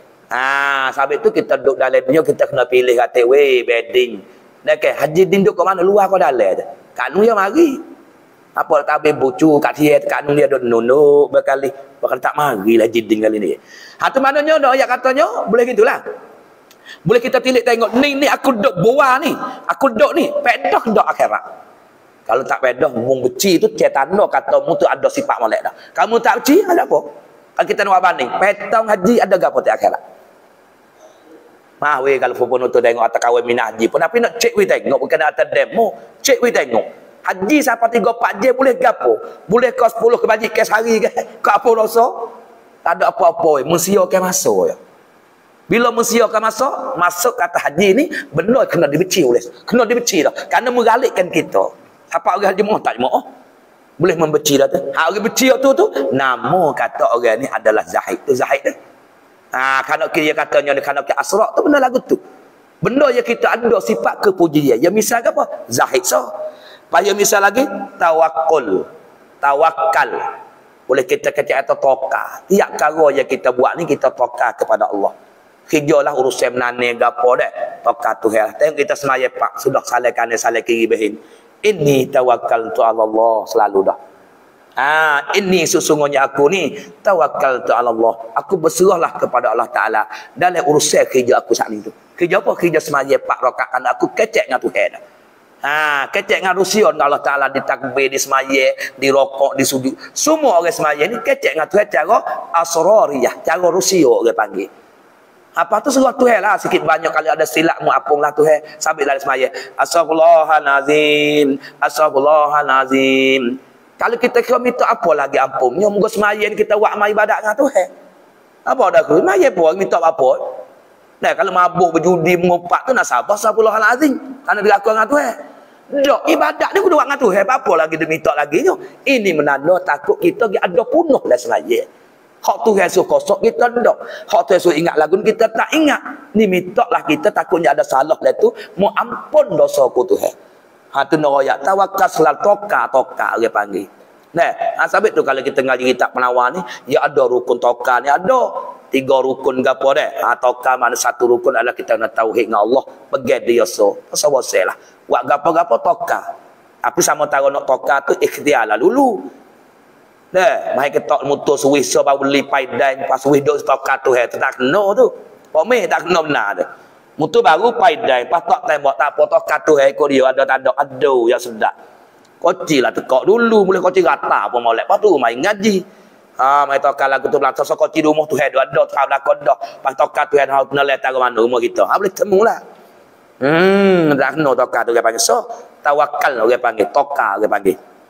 Ah, sebab itu kita duduk dalam dunia kita kena pilih kata weh bedding. Dah ke haji din duduk ke mana luar kau dalam tu. Kat nu dia mari. Apa tak habis bucu kat dia kat nu dia duduk nunduk berkali. Bakal tak marilah jidin kali ni. Ha tu maknanya dak ayat katanya boleh gitulah. Boleh kita tilik tengok ni ni aku duduk buah ni. Aku duduk ni pedah dak akhirat. Kalau tak pedah mung beci tu cetano kata mu tu ada sifat molek dah. Kamu tak beci ada apa? Kalau kita nak banding, petang haji ada gapo tak akhirat? Mah we kalau pun tu tengok atas kawin minat haji pun tapi nak cek we tengok bukan atas demo, cek we tengok. Haji sampai tiga empat je boleh gapo? Boleh kau sepuluh ke baji kes hari ke? Kau apa dosa? Tak ada apa-apa, mensia ke masuk ya. Bila mensia ke masuk, masuk kata haji ni benda kena dibenci oleh. Kena dibenci dah. Kerana mengalikkan kita. Apa orang haji mau tak mau? Boleh membenci dah tu. Ha orang benci tu tu nama kata orang ni adalah zahid. Tu zahid tu. Ha, kalau dia katanya kalau ke asrak tu benda lagu tu. Benda yang kita ada sifat kepujian. Ya misal apa? Zahid so. Paya misal lagi tawakkul. Tawakal. Boleh kita kata atau toka. Tiap perkara yang kita buat ni kita toka kepada Allah. Kerjalah urusan menane gapo dak. Toka tu hal. Tengok kita semaya pak sudah salah kanan salah kiri behin. Inni tawakkaltu ala Allah selalu dah. Ah, ini sesungguhnya aku ni tawakkaltu ala Allah. Aku berserahlah kepada Allah Taala dalam urusan kerja aku saat ni tu. Kerja apa? Kerja semaya empat rakaat kan aku kecek dengan Tuhan. Ha, kecek dengan Rusia Allah Taala ditakbir, di semaya, di rokok, di sujud. Semua orang semaya ni kecek dengan Tuhan cara asrariyah, cara Rusia orang panggil. Apa tu suruh Tuhan lah sikit banyak kali ada silap mu apunglah Tuhan sambil dalam semaya. Astaghfirullahalazim, astaghfirullahalazim. Kalau kita kira minta apa lagi ampunnya, moga semaya ni kita buat amal ibadat dengan Tuhan. Apa dah aku? Semaya pun minta apa? Nah, kalau mabuk berjudi mengupak tu nak sabar astagfirullahalazim. Karena dia aku dengan Tuhan. Dok ibadat ni kudu buat dengan Tuhan. Apa lagi dia minta lagi ni? Ini menanda takut kita ada punuh lah semaya. Hak Tuhan suruh kosok kita dok. Hak Tuhan suruh ingat lagu kita tak ingat. Ni minta lah kita takutnya ada salah lah tu. Mau ampun dosa ku Tuhan. Ha tu noroyak tawakal selal toka toka dia panggil. Nah, ha, sabit tu kalau kita ngaji kitab penawar ni, ya ada rukun toka ni ada. Tiga rukun gapo dah. Ha toka mana satu rukun adalah kita nak tauhid dengan Allah, pegang dia so. Pasal-pasal lah. Buat gapo-gapo toka. Tapi sama tara nak toka tu ikhtiar lah dulu. Nah, mai ketok motor suwih so baru beli paidai pas suwih dok toka tu he tak kena tu. Pokme tak kena benar tu. Mutu baru paidai, pas tak tembak tak apa tak katu ekor dia ada tak ada aduh yang sedap. Koci lah tekak dulu boleh koci rata apa molek. Pas tu main ngaji. Ha mai tokal lagu tu belakang so koci rumah tu ada ada tak belakang dah. Pas tokal tu ada kena letak mana rumah kita. Ha boleh temulah. Hmm dak kena tokal tu dia panggil so tawakal orang panggil tokal orang panggil.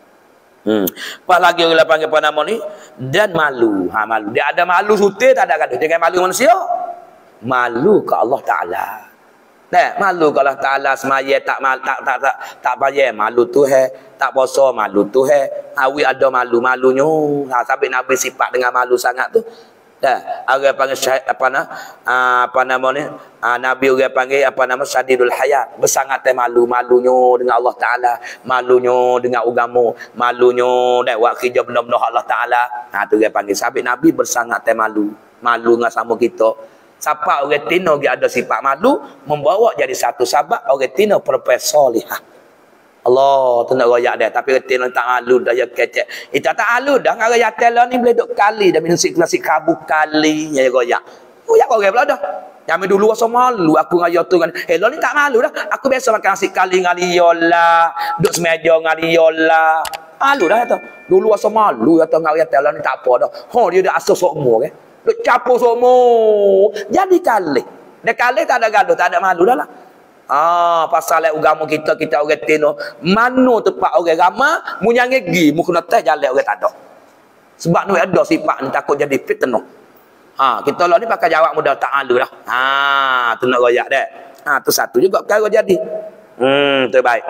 Hmm. Pas lagi orang panggil apa nama ni? Dan malu. Ha, malu. Dia ada malu sutir, tak ada gaduh. Dia malu manusia. Malu ke Allah Ta'ala. Nah, malu ke Allah Ta'ala semaya tak mal, tak tak tak tak bayar malu tu he, tak puasa malu tu he. Awi ada malu-malunya. Ha, sampai Nabi sifat dengan malu sangat tu. Dah, orang panggil syahid, apa nama? Apa nama ni? Ha, Nabi orang panggil apa nama? Syadidul haya. Bersangat malu-malunya dengan Allah Ta'ala, malunya dengan agama, malunya dah buat kerja benda-benda Allah Ta'ala. Ha, tu orang panggil sahabat Nabi bersangat malu. Malu dengan sama kita. Siapa orang tino dia ada sifat malu, membawa jadi satu sahabat orang tino profesor lihah. Allah tu nak royak dia, tapi orang tino tak malu dah ya kecek. Itu tak malu dah ngara yatela ni boleh duk kali dah minum sik klasik kabu kali ya royak. Royak orang pula dah. Zaman dulu rasa malu aku ngaya tu kan. Hello ni tak malu dah. Aku biasa makan nasi kali dengan dia lah, duk semeja dengan dia lah. Malu dah tu. Dulu rasa malu ya tu ngara yatela ni tak apa dah. Ha dia dah asal sok umur ke. Duk capur semua. Jadi kali. Dia kali tak ada gaduh, tak ada malu dah lah. Ah, pasal agama kita, kita orang tino. Mana tempat orang ramah, mu yang gi, mu kena teh jalan orang tak ada. Sebab nu ada sifat ni takut jadi fitnah. Ha, kita lah ni pakai jawab mudah tak malu dah. Ha, tu nak royak dah. Ha, tu satu juga perkara jadi. Hmm, terbaik.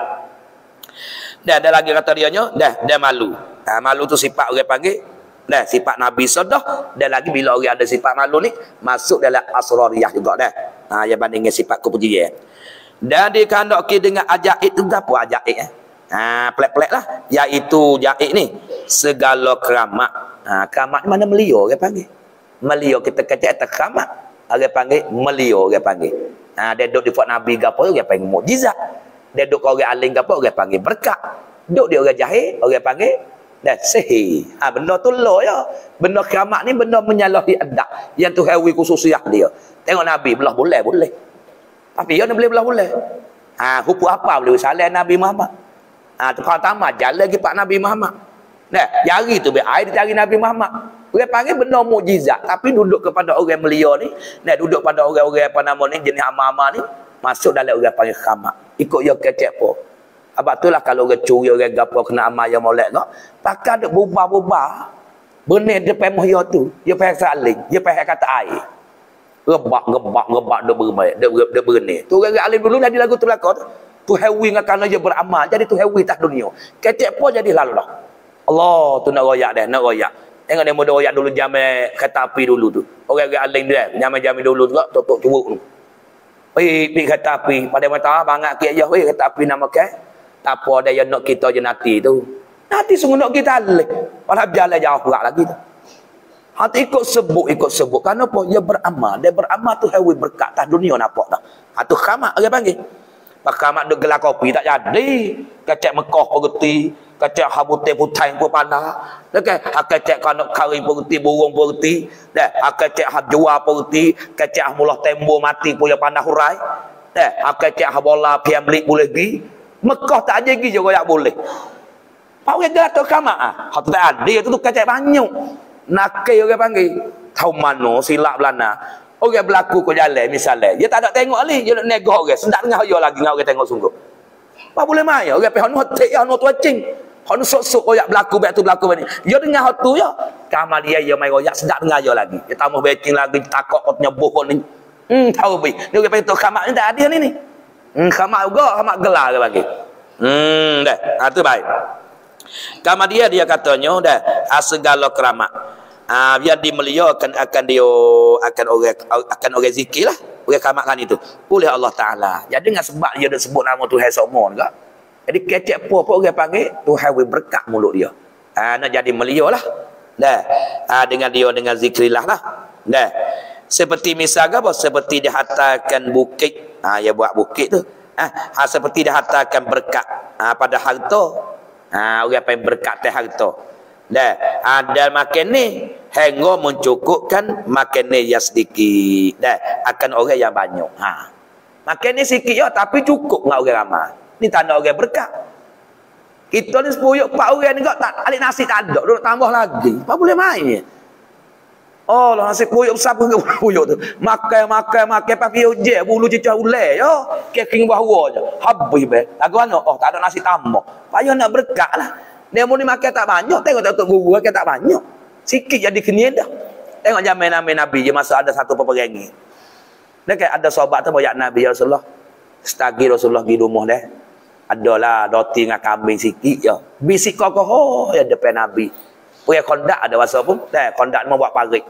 Dah ada lagi kata dia nya, dah dah malu. Ha, malu tu sifat orang panggil dah sifat Nabi sudah. Dan lagi bila orang ada sifat malu ni masuk dalam asrariyah juga dah. Ha, yang bandingnya sifat kepujian. Dan dikandaki dengan ajaib tu apa ajaib eh? Ha, pelik-pelik lah. Iaitu jaib ni segala keramat. Ha, keramat ni mana melio orang panggil. Melio kita kata atas keramat. Orang panggil melio orang panggil. Ha, dia duduk di buat Nabi gapo orang panggil mukjizat. Dia duduk orang alim gapo orang panggil berkat. Duduk di orang jahil orang panggil dan sihir. Ha, benda tu lo ya. Benda keramat ni benda menyalahi adab. Yang tu hawi khususiah dia. Tengok Nabi belah boleh boleh. Tapi dia ni boleh belah boleh. Ha, hukum apa boleh salah Nabi Muhammad. Ha, tu pertama jalan lagi Pak Nabi Muhammad. Nah, jari tu biar air dicari Nabi Muhammad. Orang panggil benda mukjizat, tapi duduk kepada orang melia ni, nah duduk pada orang-orang apa nama ni jenis ama-ama ni, masuk dalam orang panggil khamak. Ikut dia kecek apa. Sebab itulah kalau orang curi orang gapo kena amal yang molek kau, pakai dak bubah-bubah. Benih depan muh dia tu, dia pakai saling, dia pakai kata air. Rebak, rebak, rebak dak berbaik, dak dak benih. Tu orang alim dulu dah di lagu tu belakang tu. Tu hewi kerana dia beramal, jadi tu hewi tak dunia. Kecek apa jadi lalu dah. Allah tu nak royak dah, nak royak. Tengok dia muda royak dulu zaman kereta api dulu tu. Orang-orang alim dia, zaman-zaman dulu tu tutup curuk tu. Pergi pergi kereta api, pada mata bangat ki aja weh kereta api nama ke. Tak apa dia nak kita je nanti tu. Nanti sungguh nak kita alih. Padahal jalan jauh pula lagi tu. Hati ikut sebut, ikut sebut. Kenapa? Dia beramal. Dia beramal tu hewi berkat tak dunia nampak tak. Hatu khamak orang panggil. Pak khamak duk gelar kopi tak jadi. Kecek Mekah pergi, kecek habute putai pun panah. Dekat kecek kanak kari pergi, burung pergi. Dah, kecek hab jual pergi, kecek mulah tembo mati punya panah hurai. Dah, kecek habola pian beli boleh gi. Mekah tak ada lagi je royak boleh. Pak orang gelar tu khamak ah. Hatu tak ada tu tu kecek banyak. Nakai orang panggil. Tahu mana silap belana. Orang berlaku ke jalan misalnya. Dia tak ada tengok ni. Dia nak negah orang. Sendak dengar dia lagi dengan orang tengok sungguh. Apa boleh main? Orang pergi hanu hotek. Hanu tu acing. Hanu sok-sok royak berlaku. Baik tu berlaku ni. Dia dengar hatu ya. Kamar dia dia main royak. Sendak dengar dia lagi. Dia tambah becing lagi. Takut kotnya bohong ni. Hmm tahu baik. Dia orang pergi tu kamar ni tak ada ni ni. Hmm kamar juga. Kamar gelar dia bagi. Hmm dah. Ha, tu baik. Kamar dia dia katanya dah. Segala keramat. Ah, biar dimuliakan akan dia akan orang akan orang zikir lah orang kamakkan itu oleh Allah Ta'ala. Jadi dengan sebab dia dah sebut nama Tuhan semua juga. Jadi kecek apa apa orang panggil Tuhan berkat mulut dia. Ah, nak jadi mulia lah. Dah. Ah, dengan dia dengan zikrillah lah. Dah. Seperti misalnya apa? Seperti dia hantarkan bukit. Ah, dia buat bukit tu. Ah, ah seperti dia hantarkan berkat ah, pada harta. Ah, orang panggil berkat teh harta. Dah, ada makan ni hingga mencukupkan makan ni yang sedikit. Dah, akan orang yang banyak. Ha. Makan ni sikit ya, tapi cukup dengan orang ramai. Ni tanda orang berkat. Kita ni sepuyuk empat orang ni tak alik nasi tak ada, duk tambah lagi. Apa boleh main? Oh, lah nasi puyuk besar pun puyuk tu. Makan makan makan pakai uje bulu cicah ulai yo. Keking bahawa je. Habis be. Lagu mana? Oh, tak ada nasi tambah. Payah nak berkat lah. Dia mau ni makan tak banyak, tengok tak guru makan tak banyak. Sikit jadi kenia dah. Tengok zaman Nabi Nabi je masa ada satu peperangan. Dia kan ada sahabat tu banyak Nabi ya Rasulullah. Setagi Rasulullah di rumah dia. Adalah roti dengan kambing sikit je. Bisik kokoh ya depan Nabi. Punya kondak ada masa pun. Dah kondak mau buat parit.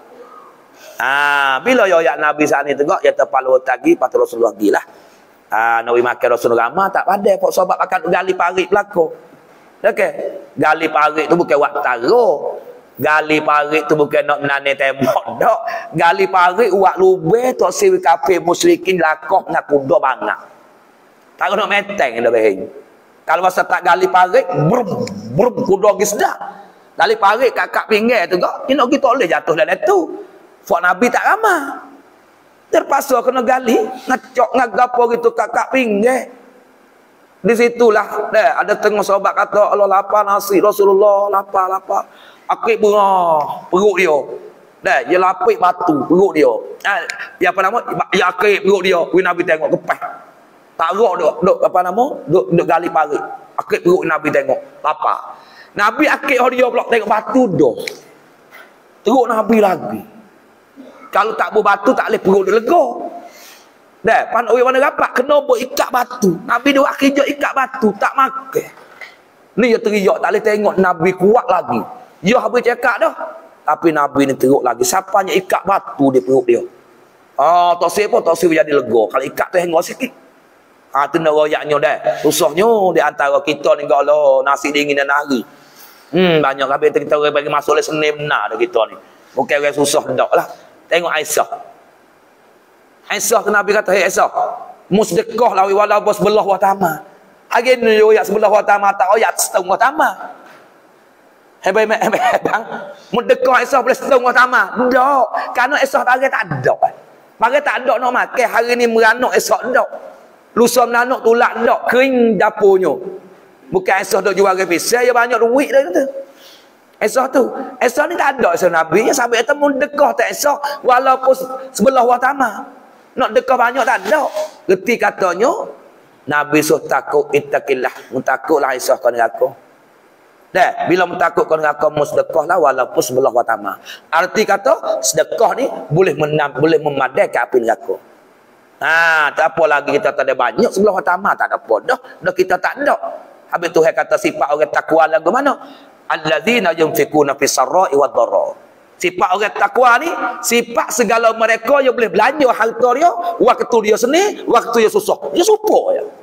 Ah, bila yo yak Nabi saat ni tengok ya terpalu tagi patut Rasulullah gilah. Ah, Nabi makan Rasulullah ramah tak pandai pok sahabat akan gali parit belako. Okey. Gali parit tu bukan buat taruh. Gali parit tu bukan nak menanam tembok dak. Gali parit buat lubang tok siwi kafir musyrikin lakoh nak kuda banyak. Tak nak meteng dah behing. Kalau masa tak gali parit, brum brum kuda gi sedak. Gali parit kakak pinggir tu kok, ni nak kita boleh jatuh dalam tu. Fak Nabi tak ramah. Terpaksa kena gali, ngacok ngagapo gitu kakak pinggir. Di situlah dah ada tengah sahabat kata Allah lapar nasi Rasulullah lapar lapar. Akik berah perut dia. Dah dia lapik batu perut dia. Ah dia apa nama? Ya akik perut dia. Wi Nabi tengok kepas. Taruk duk duk apa nama? Duk duk gali parit. Akik perut Nabi tengok lapar. Nabi akik dia pula tengok batu dah. Teruk Nabi lagi. Kalau tak berbatu tak boleh perut dia lega. Dah, pan orang mana rapat kena buat ikat batu. Nabi dia akhir je ikat batu tak makan. Ni dia teriak tak boleh tengok Nabi kuat lagi. Ya habis cakap dah. Tapi Nabi ni teruk lagi. Siapanya ikat batu di perut dia. Ah, tak siapa tak siapa jadi lega. Kalau ikat tu hangga sikit. Ah, tu nak royaknya dah. Susahnya di antara kita ni kalau nasi dingin dan hari. Hmm, banyak habis kita orang bagi masuk le senin benar dah kita ni. Bukan orang susah dak lah. Tengok Aisyah. Aisyah tu Nabi kata, "Hei Aisyah, musdekah lawi walaupun sebelah watama." Hari ni royak sebelah watama tak royak setengah watama. Hebat hebat hebat bang. Musdekah Aisyah boleh setengah watama. Tak. Kerana Aisyah tak tak ada. Mari tak ada nak makan hari ni meranak Aisyah dak. Lusa meranak tulak dak kering dapurnya. Bukan Aisyah dak jual ke pisau, dia banyak duit dah kata. Aisyah tu, Aisyah ni tak ada Aisyah Nabi, sampai kata mun dekah tak Aisyah walaupun sebelah watama. Nak dekah banyak tak ada. Reti katanya Nabi suruh takut ittaqillah, mun takutlah Aisyah kau neraka. Dah, bila mun takut kau neraka mun sedekah lah walaupun sebelah watama. Arti kata sedekah ni boleh menam, boleh memadai ke api neraka. Ha, tak apa lagi kita tak ada banyak sebelah watama tak ada apa dah. Dah kita tak ada. Habis Tuhan kata sifat orang takwa lagu mana? Allazina yunfikuna fis sarra'i wad dharra. Sifat orang takwa ni sifat segala mereka yang boleh belanja harta dia waktu dia seni, waktu dia susah. Dia supo ya.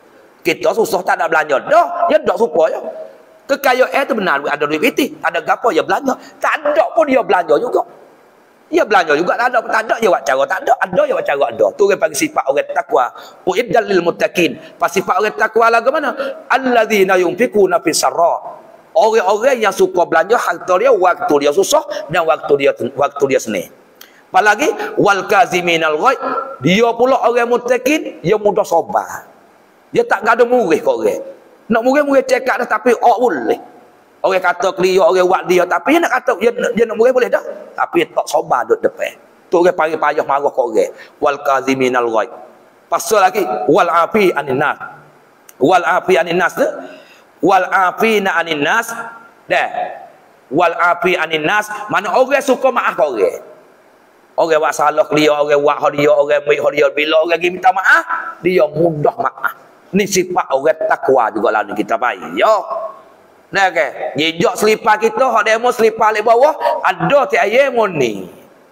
Kita susah tak ada belanja dah, dia dak supo ya. Kekayaan itu benar ada duit piti, ada gapo dia belanja. Tak ada pun dia belanja juga. Dia belanja juga tak ada, tak ada dia buat cara tak ada, ada dia buat cara ada. Tu orang panggil sifat orang takwa. Uiddal lil muttaqin. Pas sifat orang takwa lagu mana? Allazina yunfikuna fis sarra'. Orang-orang yang suka belanja harta dia waktu dia susah dan waktu dia waktu dia seni. Apalagi wal kaziminal ghaid, dia pula orang muttaqin, dia mudah sabar. Dia tak ada murih kau orang. Nak murih-murih cekak dah tapi ok boleh. Orang kata clear orang buat dia tapi dia nak kata dia, dia nak murih boleh dah. Tapi tak sabar duduk depan. Tu orang panggil payah marah kau orang. Wal kaziminal ghaid. Pasal lagi wal afi anin nas. Wal afi anin nas tu wal afina anin nas dah wal afi anin nas mana orang suka maaf kau orang orang buat salah dia orang buat dia orang baik dia bila orang pergi minta maaf dia mudah maaf ni sifat orang takwa juga lah kita baik ya nah ke jejak selipar kita hak demo selipar le bawah ada ti ayam ni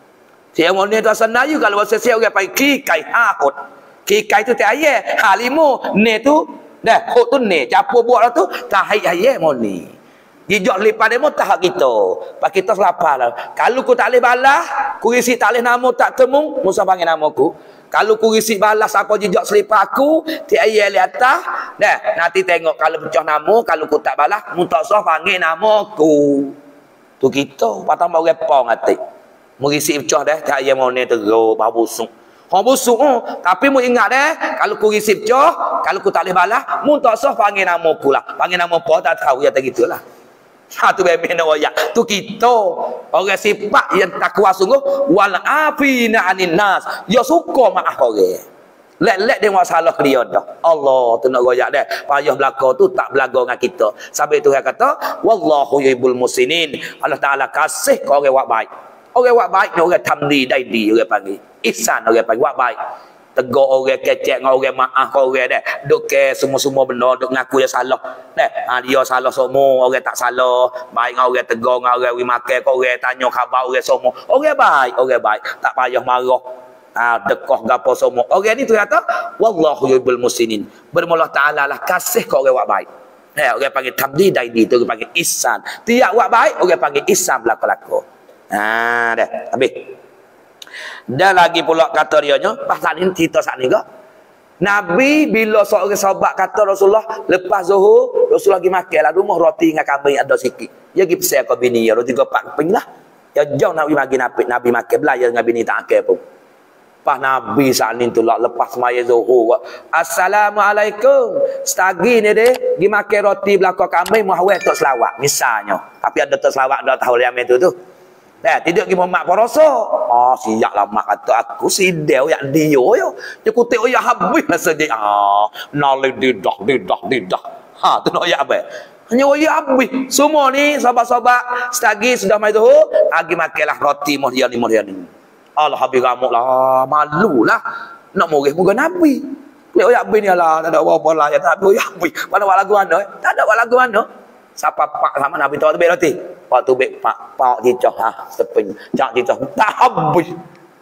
ti ayam ni tu asal Melayu kalau bahasa Sia orang panggil kikai hakut kikai tu ti ayam halimu ni tu dah, kok tu ni, campur buat lah tu, tahik ayat mau ni. Jijak lipat dia mau tahak kita. Pak kita selapar lah. Kalau ku tak boleh balas, ku isi tak boleh nama tak temu, musa panggil nama ku. Kalau ku isi balas apa jijak selipar aku, ti ayat di atas, dah, nanti tengok kalau pecah nama, kalau ku tak balas, muta sah panggil nama ku. Tu kita, patang mau repong hati. Mengisi pecah dah, ti ayat mau ni teruk, bau busuk. Orang busuk oh. Tapi mu ingat deh, kalau ku risip joh, kalau ku tak boleh balas, mu tak sah panggil nama pula. Panggil nama apa tak tahu ya tak gitulah. Satu bebe nak royak. Tu kita orang sifat yang takwa sungguh wal afina anin nas. Ya suka maaf orang. Lek-lek dia buat salah dia dah. Allah tu nak royak dia. Payah belaka tu tak belaga dengan kita. Sampai tu dia kata, wallahu yuhibbul musinin. Allah Taala kasih ke orang buat baik. Orang buat baik ni orang tamdi daidi orang panggil. Ihsan orang panggil buat baik. Tegur orang, kecek dengan orang, maaf ke orang dah. Duk ke semua-semua benda, duk ngaku dia salah. Dah, ha, dia salah semua, orang tak salah. Baik dengan orang, tegur dengan orang, we makan ke orang, tanya khabar orang semua. Orang baik, orang baik. Tak payah marah. Ah, dekoh gapo semua. Orang ni tu kata, wallahu yuhibbul musinin. Bermula Taala lah kasih ke orang buat baik. Eh, orang panggil tabdi daidi tu orang panggil ihsan. Tiap buat baik, orang panggil ihsan belaka-laka. Ha, dah. Habis. Dan lagi pula kata dia nya, pasal ni cerita sat ni kak. Nabi bila seorang sahabat kata Rasulullah lepas zuhur, Rasulullah pergi makan lah rumah roti dengan kambing ada sikit. Dia pergi pesan ke bini dia, roti gopak keping lah. Ya jauh Nabi bagi Nabi, Nabi makan belajar dengan bini tak makan pun. Pas Nabi saat ni tu lah lepas semaya zuhur. Assalamualaikum. Setagi ni deh, pergi makan roti belakang kambing mahweh tok selawat misalnya. Tapi ada tok selawat dak tahu yang tu tu. Dah tidak pergi mak poroso. Oh siaplah mak kata aku sidau yak dia yo. Dia kutik ya habis masa dia. Ah nali didah didah didah. Ha tu nak yak apa? Hanya ya habis. Semua ni sahabat-sahabat setagi sudah mai zuhur, pergi makanlah roti moh dia ni moh dia ni. Allah habis ramuk lah, malu lah. Nak murih muka Nabi. Lek oyak bin ya lah, tak ada apa-apa lah. Ya tak ada oyak bin. Mana buat lagu mana? Eh? Tak ada buat lagu mana? Siapa pak sama Nabi tu tubik roti. Pak tubik pak pak cicah ha, sepeng. Cak cicah tak habis.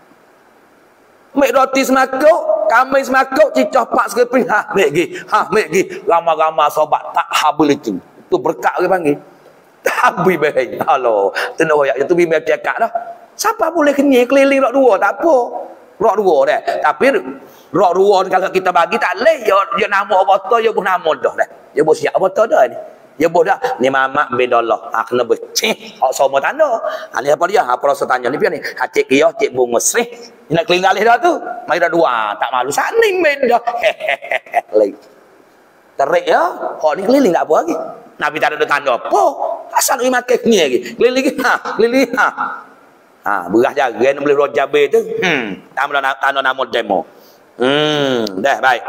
Mek roti semakuk, kambing semakuk, cicah pak sekeping. Ha, mek gi. Ha, mek gi. Ramai-ramai sobat tak habis itu. Tu berkat dia panggil. Tak habis beheng. Halo. Tenang oyak tu bimbel cakap dah. Siapa boleh kenyang keliling rok dua tak apa. Rok dua dah. Tapi rok dua kalau kita bagi tak leh ya ya nama apa tu ya buh nama dah dah. Ya buh siap apa tu dah ni. Ya buh dah ni mamak bin Allah. Ha kena beceh. Hak sama tanda. Ha ni apa dia? Apa rasa tanya ni pian ni? Ha cik kiyo cik bunga srih. Ni nak keliling alih dah tu. Mai dah dua tak malu saning bin dah. Leh. Terik ya. Hak ni keliling tak apa lagi. Nabi tak ada tanda apa. Asal ni makan kenyang lagi. Keliling ha, keliling ha. Ha, berah jaran boleh rojabe tu. Hmm, tanda tanda nama demo. Hmm, dah baik.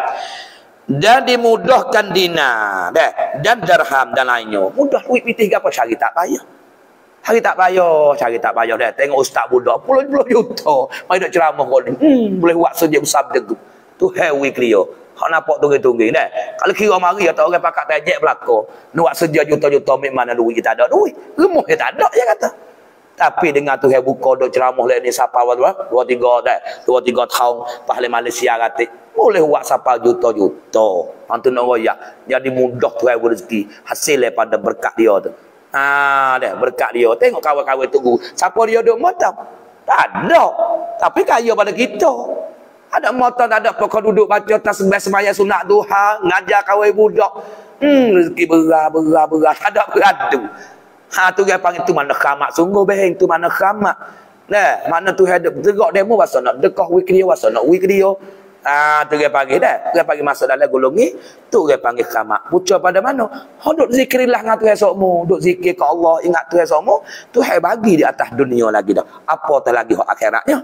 Dan dimudahkan dinar, dah, dan dirham dan lainnya. Mudah duit pitih gapo cari tak payah. Cari tak payah, cari tak payah dah. Tengok ustaz budak puluh-puluh juta. Mai dak ceramah kau ni. Hmm, boleh buat saja bersabda tu. Tu hewi clear. Hak nampak tunggu-tunggu dah. Kalau kira mari atau orang pakat tajek belaka, nak saja juta-juta mek mana duit kita ada duit. Rumah dia tak ada dia kata. Tapi dengan tu yang buka duk ceramah lain ni siapa dua dua tiga dah dua tiga tahun pahala Malaysia kata boleh buat siapa juta-juta antu nak royak jadi mudah tu rezeki hasil daripada berkat dia tu ha dah berkat dia tengok kawan-kawan tunggu siapa dia duk motam tak ada tapi kaya pada kita ada motam tak ada pokok duduk baca tasbih sembahyang sunat duha ngajar kawan budak hmm rezeki berah berah berah tak ada beradu. Ha tu dia panggil tu mana khamak sungguh beheng tu mana khamak. Nah, mana tu hadap tegak demo wasa nak dekah week dia wasa nak week dia. Ah tu dia panggil dah. Dia panggil masuk dalam golongi tu dia panggil khamak. Puca pada mana? Hodok zikrillah dengan Tuhan sokmu, duk zikir ke Allah, ingat Tuhan sokmu, Tuhan bagi di atas dunia lagi dah. Apa tak lagi hak akhiratnya?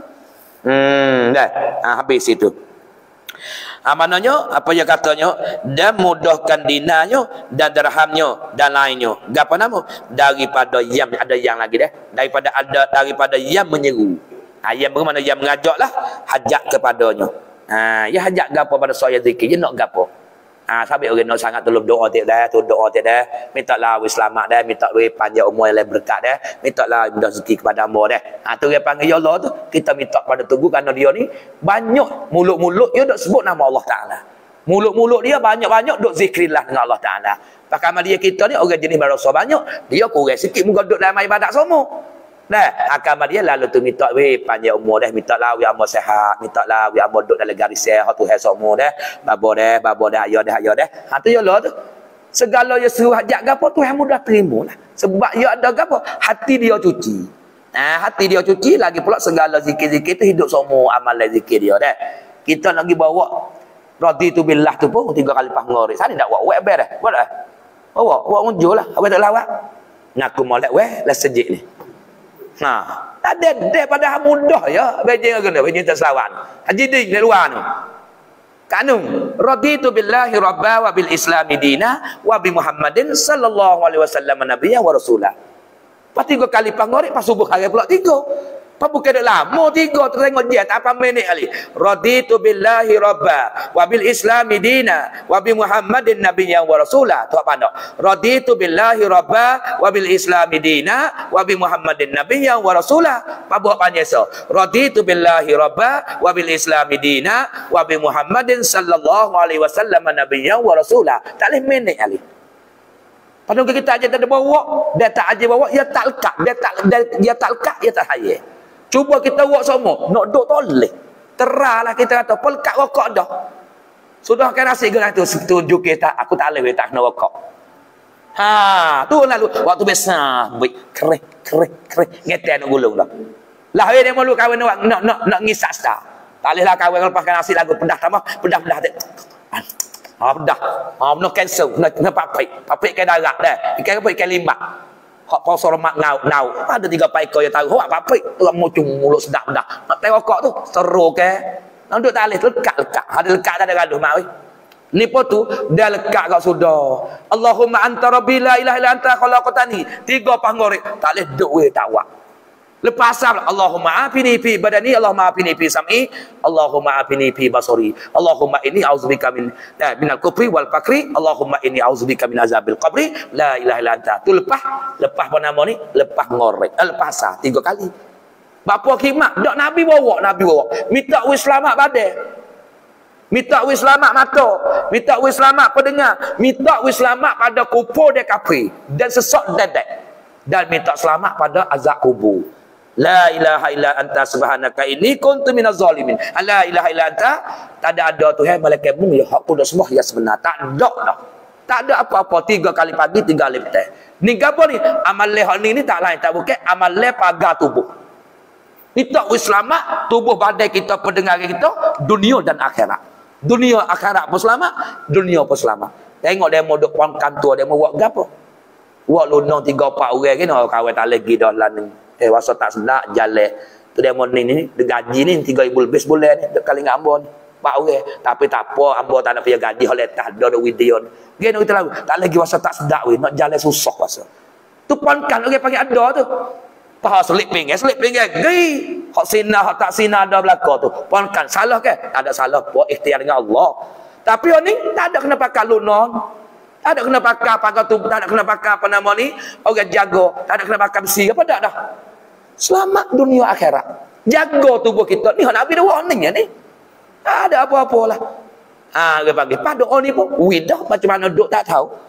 Hmm, dah. Ha, habis itu. Ha, mananya apa yang katanya dan mudahkan dinarnya dan dirhamnya dan lainnya. Gapo nama? Daripada yang ada yang lagi dah. Daripada ada daripada yang menyeru. Ha, yang bermana yang mengajaklah hajat kepadanya. Ha, ya hajat gapo pada saya zikir, dia nak gapo? Ah, sampai orang nak sangat tolong doa tiap dah, tu doa tiap dah. Minta lah wis selamat dah, minta we panjang umur yang berkat dah, minta lah mudah rezeki kepada hamba dah. Ah, tu dia panggil ya Allah tu, kita minta pada Tugu kerana dia ni banyak mulut-mulut dia dok sebut nama Allah Taala. Mulut-mulut dia banyak-banyak dok zikrillah dengan Allah Taala. Pakai dia kita ni orang jenis berdosa banyak, dia kurang sikit muka dok dalam ibadat semua. Nah, agama dia lalu tu minta we panjang umur dah, minta lah we amo sehat, minta lah we amo duduk dalam garis sehat tu hai semua dah, babo dah, babo dah, ayah dah, ayah dah. Ha tu ya Allah tu. Segala yang suruh hajat gapo tu yang mudah terima lah. Sebab dia ada gapo, hati dia cuci. Nah, hati dia cuci lagi pula segala zikir-zikir tu hidup semua amalan zikir dia dah. Kita lagi bawa raditu billah tu pun tiga kali pangori. Sana nak buat web dah. Buat dah. Bawa, buat unjuk lah. Apa tak lawak? Ngaku molek weh lah sejik ni. Nah, ada daripada mudah ya, bejeng kena, bejeng tak selawan. Haji ding di luar tu. Kanung raditu billahi rabba wa bil islami dina wa bi Muhammadin sallallahu alaihi wasallam nabiyyan wa rasulah. Pas tiga kali pangorek pas subuh hari pula tiga. Apa bukan dah lama tiga tengok dia tak apa minit kali. Raditu billahi rabba wa bil islami dina wa bi Muhammadin nabiyyan wa rasulah. Tu apa nak? Raditu billahi rabba wa bil islami dina wa bi Muhammadin nabiyyan wa rasulah. Apa buat panjang so? Raditu billahi rabba wa bil islami dina wa bi Muhammadin sallallahu alaihi wasallam nabiyyan wa rasulah. Tak leh minit kali. Padahal kita aja tak ada bawa, dia tak aja bawa, dia tak lekat, dia tak dia, dia tak lekat, dia tak hayat. Cuba kita buat semua, nak duk toleh. Terahlah kita kata, pelkat rokok dah. Sudah kan nasi gerak tu, setuju kita, aku tak boleh tak kena rokok. Ha, tu lalu waktu besar, baik kereh, kereh, kereh, ngetek nak gulung dah. Lah dia malu kahwin nak nak nak, nak ngisak star. Tak bolehlah kahwin lepaskan nasi lagu pedah tambah, pedah pedah tak. Ha, pedah. Ha, nak cancel, nak nak papik, papik ke darat dah. Ikan apa ikan limbak. Hak pasal mak ngau ngau. Ada tiga paiko yang tahu. Hak papik tu mucung mulut sedap dah. Nak tengok rokok tu seru ke. Nak duduk tak boleh lekat-lekat. Ada lekat dah ada gaduh mak oi. Ni pun tu dah lekat kau sudah. Allahumma anta rabbi la ilaha illa anta khalaqtani. Tiga panggorek tak boleh duk we tak wak. Lepas asal Allahumma afini fi badani, Allahumma afini fi sam'i, Allahumma afini fi basari, Allahumma inni a'udzubika min eh, minal kufri wal fakri, Allahumma inni a'udzubika min azabil qabri, la ilaha illa anta. Tu lepas, lepas apa nama ni? Lepas ngorek. Eh, lepas asal tiga kali. Bapa khidmat, dak Nabi bawa, Nabi bawa. Minta wis selamat badan. Minta wis selamat mata, minta wis selamat pendengar, minta wis selamat pada kubur dia kafir dan sesat dadak. Dan minta selamat pada azab kubur. La ilaha illa anta subhanaka inni kuntu minaz zalimin. La ilaha illa anta, tak ada ada Tuhan malaikat mung ya hak pun semua ya sebenar. Tak ada dah. Tak ada apa-apa tiga kali pagi tiga kali petang. Ni gapo ni? Amal leh ni ni tak lain tak bukan amal leh pagar tubuh. Kita selamat tubuh badan kita pendengar kita dunia dan akhirat. Dunia akhirat pun selamat, dunia pun selamat. Tengok dia modok puan kantor dia mau buat gapo? Buat lunong tiga empat orang ke nak kawan tak lagi dah lah ni. Eh wasa tak sedak jalan tu dia ni ni dia gaji ni tiga ribu lebih sebulan ni dia kali dengan ambo ni empat orang tapi tak apa ambo tak nak payah gaji oleh tak ada video ni dia nak kita lagu tak lagi wasa tak sedak we nak jalan susah wasa tu ponkan orang panggil ada tu pahal selip pinggir selip pinggir gei hak sina hak tak sina ada belaka tu ponkan salah ke tak ada salah buat ikhtiar dengan Allah tapi ni tak ada kena pakai lunon. Tak ada kena pakai pakai tu, tak ada kena pakai apa nama ni, orang jago, tak ada kena pakai besi apa dak dah. Selamat dunia akhirat. Jaga tubuh kita ni Nabi dah warning ya ni. Tak ada apa-apalah. Ah, dia panggil pada orang ni pun widah macam mana duk tak tahu.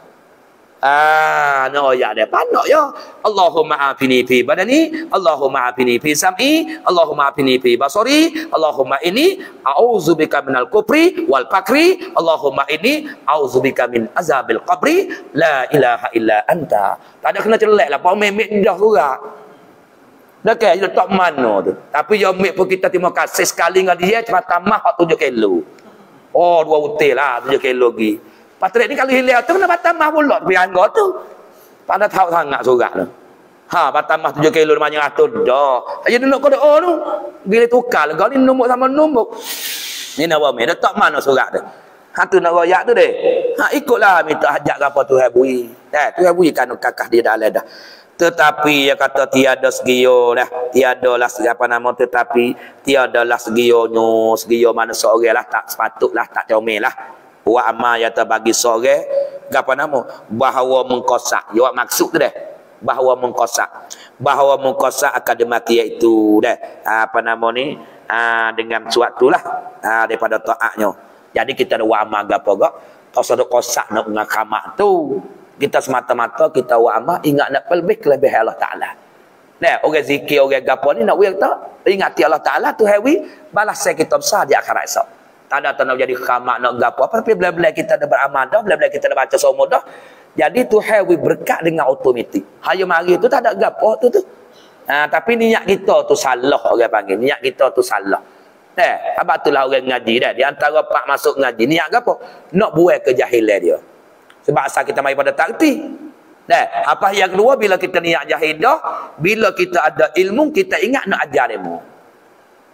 Ah, no ya dia panak ya. Allahumma afini fi badani, Allahumma afini fi sam'i, Allahumma afini fi basari, Allahumma inni a'udzubika minal kufri wal fakri, Allahumma inni a'udzubika min azabil qabri, la ilaha illa anta. Tak ada kena celek lah, pak memek dah surat. Dah ke dia tak mana tu. Tapi ya mek pun kita terima kasih sekali dengan dia cuma tambah hak tujuh kilo. Oh, dua util lah tujuh kilo lagi. Patrik ni kalau hilang tu kena batamah pula tapi anggo tu. Pada tahu sangat surat tu. Ha, batamah tujuh kilo banyak ratus dah. Aja nak kau oh tu. Bila tukar kau ni nombok sama nombok. Ni nak buat dia tak mana surat tu. Ha tu nak royak tu deh. Ha ikutlah minta hajat apa Tuhan bui. Dah Tuhan bui kan kakak dia dah dah. Tetapi ya kata tiada segio dah. Tiada lah apa nama tetapi tiada lah segionyo, segio mana seorang lah tak sepatutlah tak comel lah. Wa amma ya bagi sore apa nama bahawa mengkosak jawab maksud tu dah bahawa mengkosak bahawa mengkosak akademia itu dah apa nama ni aa, dengan suatu lah aa, daripada taatnya jadi kita ada wa amma gapo gak pasal kosak nak ngakamak tu kita semata-mata kita wa amma ingat nak lebih lebih Allah Taala nah orang zikir orang gapo ni nak wir tak ingati Allah Taala tu hawi balas saya kita besar di akhirat esok. Tak ada tak nak jadi khamak nak gapo apa tapi bila-bila kita dah beramal dah bila-bila kita dah baca semua dah jadi tu hawi berkat dengan automatik hayo mari tu tak ada gapo tu tu ha, tapi niat kita tu salah orang panggil niat kita tu salah eh sebab itulah orang ngaji dah di antara pak masuk ngaji niat gapo nak buai kejahilan dia sebab asal kita mai pada takti dah apa yang kedua bila kita niat jahil dah bila kita ada ilmu kita ingat nak ajar ilmu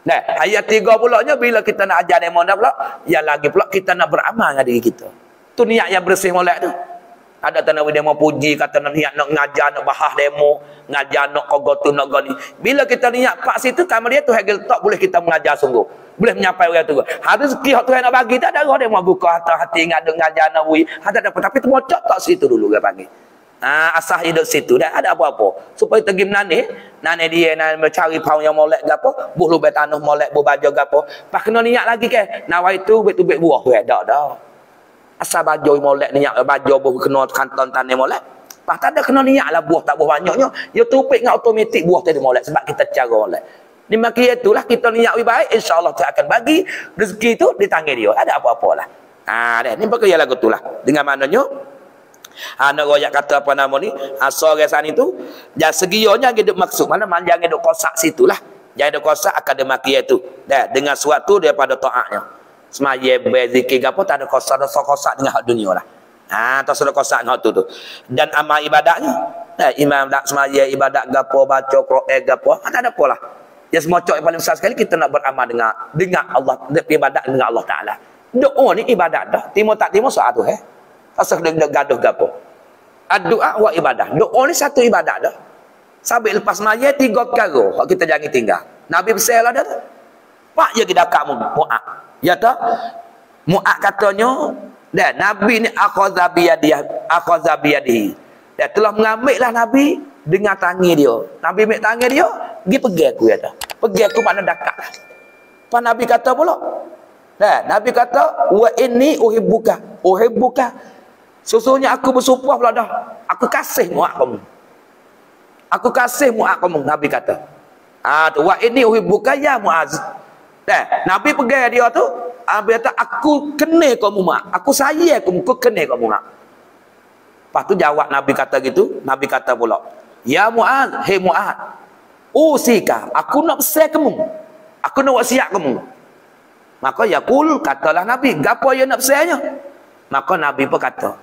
Nah, ayat tiga pulaknya bila kita nak ajar demo dah pula, yang lagi pula kita nak beramal dengan diri kita. Tu niat yang bersih molek tu. Ada tanah demo puji, kata nak niat nak ngajar, nak bahas demo, ngajar nak kogotu nak gani. Bila kita niat pak situ kamar dia tu hagel tak boleh kita mengajar sungguh. Boleh menyampai orang tu. Harus rezeki hak Tuhan nak bagi tak ada orang demo buka hati hati ingat nak ngajar nak wi. Ada dapat tapi tu mocok tak situ dulu dia panggil. Ah, asah hidup situ dah ada apa-apa supaya tegim nane nane dia nak mencari paung yang molek gapo buh lu tanah molek buh baju gapo pak kena niat lagi ke nawai tu bet tu bet buah tu dak dak asal baju molek niat baju buh kena kanton tanah molek pak tak ada kena niat lah buah tak buah banyaknya ya tupik dengan automatik buah tadi molek sebab kita cara molek di maki itulah kita niat lebih baik insyaallah Tuhan akan bagi rezeki tu di tangan dia ada apa-apalah ah dah ni pakai lagu tulah dengan maknanya anak royak kata apa nama ni asal resan itu jangan segionya hidup maksud mana jangan hidup kosak situlah jangan hidup kosak akademaki itu dah dengan suatu daripada taatnya semaya berzikir apa tak ada kosak ada kosak dengan hak dunia lah ha tak ada kosak dengan tu tu dan amal ibadahnya dah imam dak semaya ibadat gapo baca Quran gapo tak ada apalah yang semacam yang paling besar sekali kita nak beramal dengan dengan Allah ibadat dengan Allah Taala doa ni ibadat dah timo tak timo soal tu eh asal dia gaduh gapo. Doa wa ibadah. Doa ni satu ibadat dah. Sampai lepas maya tiga perkara hak kita jangan tinggal. Nabi besar lah dah. Pak je kita kat Mu'ad. Ya tak? Mu'ad katanya, dah Nabi ni akhadha bi yadihi, akhadha bi yadihi. Dia telah mengambil lah Nabi dengan tangan dia. Nabi ambil tangan dia, pergi pergi aku ya tak. Pergi aku mana dekat lah. Pak Nabi kata pula. Dah Nabi kata wa inni uhibbuka. Uhibbuka. Sesungguhnya aku bersumpah pula dah. Aku kasih Mu'ad kamu. Aku kasih Mu'ad kamu. Nabi kata. Ah tu wa inni uhibbuka ya Mu'az. Dah, Nabi pergi dia tu, Nabi kata aku kena kamu Mu'ad. Aku sayang kamu, aku kena kamu Mu'ad. Lepas tu jawab Nabi kata gitu, Nabi kata pula, "Ya Mu'az, hei Mu'ad. Usika, aku nak besar kamu. Aku nak wasiat kamu." Maka yaqul katalah Nabi, gapo dia nak besarnya? Maka Nabi pun kata,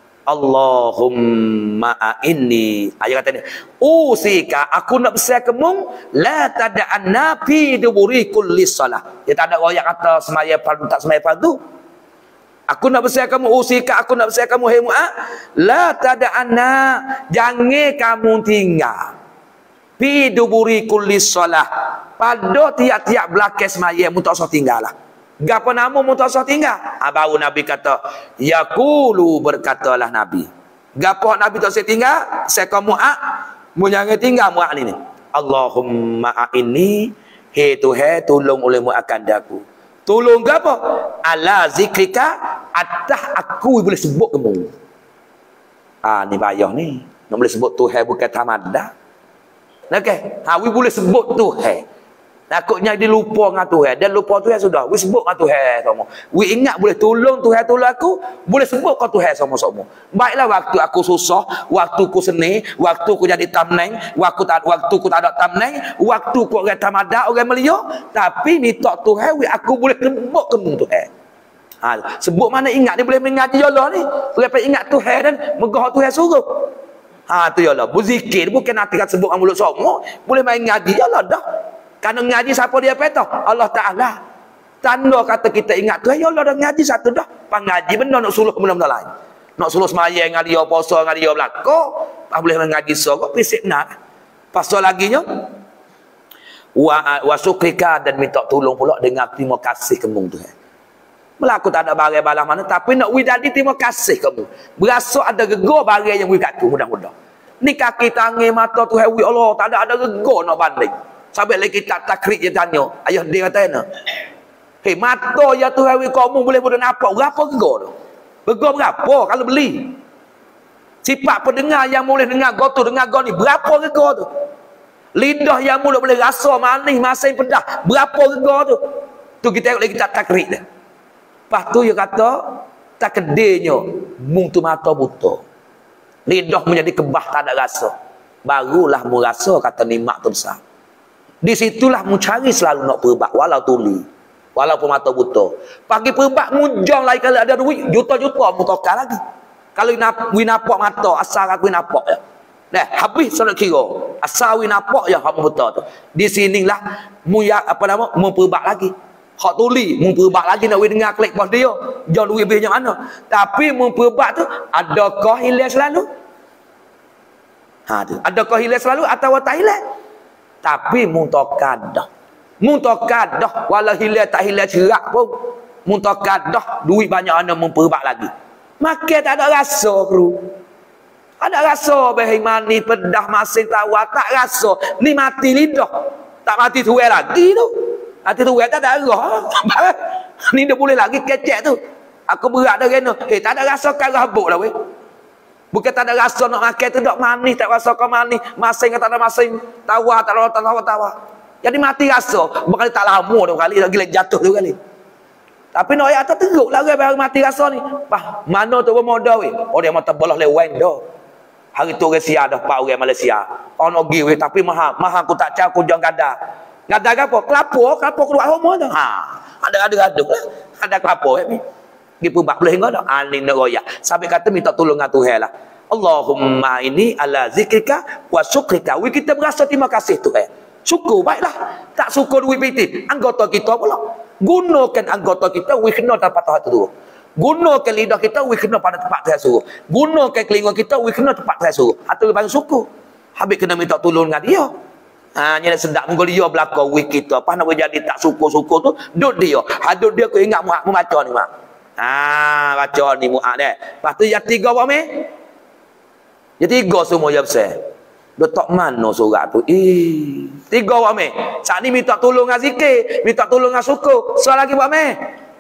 Allahumma a'inni. Ayat kata ni, usika aku nak besar kamu la tada'anna fi duburi kulli salah. Dia tak ada ayat kata semaya fardu tak semaya fardu. Aku nak besar kamu usika aku nak besar kamu hei Mu'ad la tada'anna jangan kamu tinggal fi duburi kulli salah pada tiap-tiap belakang semaya mu tak usah tinggal lah. Gapo nama mu tak usah tinggal? Ha, baru Nabi kata, yaqulu berkatalah Nabi. Gapo Nabi tak usah tinggal? Saya kamu Mu'ad, mu jangan tinggal Mu'ad ni. Allahumma a'inni, he Tuhan tolong oleh mu akan daku. Tolong gapo? Ala zikrika atah aku boleh sebut kamu. Ah ni bayah ni. Nak boleh sebut Tuhan bukan tamadah. Okey, ha we boleh sebut Tuhan. Takutnya dia lupa dengan Tuhan. Dia lupa Tuhan sudah. We sebut dengan Tuhan sama. We ingat boleh tolong Tuhan tolong aku. Boleh sebut dengan Tuhan sama-sama. Baiklah waktu aku susah. Waktu aku seni. Waktu aku jadi tamneng. Waktu tak, waktu aku tak ada tamneng. Waktu aku orang tamadak, orang melia. Tapi minta Tuhan. We, aku boleh sebut kamu Tuhan. Ha, sebut mana ingat dia boleh mengaji Allah ni. Berapa ingat Tuhan dan megah Tuhan suruh. Ha tu ya Allah. Berzikir bukan nanti kan sebut dengan mulut semua. Boleh main ngaji ya Allah dah. Karena ngaji siapa dia petah? Allah Ta'ala. Tanda kata kita ingat tu, ya Allah dah ngaji satu dah. Pengaji benar nak suluh benda-benda lain. Nak suluh semayang dengan dia, puasa dengan dia, belakang. Tak boleh mengaji sorok, pisik benar. Pasal lagi nya, wa, wa syukrika dan minta tolong pula dengan terima kasih kamu tu. Melaku tak ada barang balas mana, tapi nak widadi terima kasih kamu. Berasa ada gegar barang yang wikat tu, mudah-mudah. Ni kaki tangan mata tu, ya Allah, tak ada ada gegar nak banding. Sampai lagi tak takrik dia tanya. Ayah dia kata mana? Hei mata ya Tuhan kamu boleh boleh nampak. Berapa gegar tu? Gegar berapa kalau beli? Sifat pendengar yang boleh dengar go tu dengar go ni. Berapa gegar tu? Lidah yang boleh boleh rasa manis, masin, pedas. Berapa gegar tu? Tu kita tengok lagi tak takrik dia. Lepas tu dia kata tak kedainya mung tu mata buta. Lidah menjadi kebah tak ada rasa. Barulah mu rasa kata nikmat tu besar. Di situlah mu cari selalu nak perbat walau tuli, walaupun mata buta. Pagi perbat mujang lagi kalau ada duit juta-juta mu tokar lagi. Kalau nak we nampak mata asal aku nampak ya. Nah, habis solat kira. Asawi nampak ya hak betul tu. Di sinilah muya apa nama memperbak lagi. Hak tuli memperbak lagi nak dengar klik bos dia. Jauh lebih banyak mana. Tapi memperbak tu adakah hilang selalu? Ha tu. Adakah hilang selalu atau tak hilang? Tapi mutakadah. Mutakadah walau hilang tak hilang cerak pun. Mutakadah duit banyak mana memperbak lagi. Makan tak ada rasa kru. Ada rasa behing mani pedah masing tawar tak rasa. Ni mati lidah. Tak mati tuai lagi tu. Mati tuai tak ada arah. Ni dia boleh lagi kecek tu. Aku berat dah kena. Eh tak ada rasa kan rabuk dah weh. Bukan tak ada rasa nak makan tu dak manis tak rasa kau manis. Masing tak ada masing. Tawar tak ada tawar tawar. Jadi mati rasa. Berkali tak lama tu kali lagi jatuh tu kali. Tapi nak ayat tu teruk lah baru mati rasa ni. Pah, mana tu bermodal weh. Oh dia mata bolah leweng dah. Hari tu orang Sia dah empat orang Malaysia. Ono gi weh tapi maha maha aku tak cak aku jangan gada. Gada apa? Kelapa, kelapa keluar homo tu. Ha, ada ada aduk lah. Ada kelapa eh. Gi pubak boleh ngau dah. Ani nak royak. Sampai kata minta tolong dengan Tuhan lah. Allahumma ini ala zikrika wa syukrika. We kita berasa terima kasih Tuhan. Syukur baiklah. Tak syukur duit piti. Anggota kita pula. Gunakan anggota kita we kena dapat hak tu. Gunakan lidah kita, we kena pada tempat Tuhan suruh. Gunakan telinga kita, we kena tempat Tuhan suruh. Atau lebih banyak syukur. Habis kena minta tolong dengan dia. Ha, ni sedap mungkin dia belakang we kita. Apa nak jadi tak syukur-syukur tu, duduk dia. Ha, duduk dia aku ingat muak membaca ni mak. Ha, baca ni muak deh. Lepas tu yang tiga apa meh? Yang tiga semua yang besar. Dia tak mana surat tu. Eh, tiga apa meh? Saat ni minta tolong dengan zikir, minta tolong dengan syukur. Soal lagi apa meh?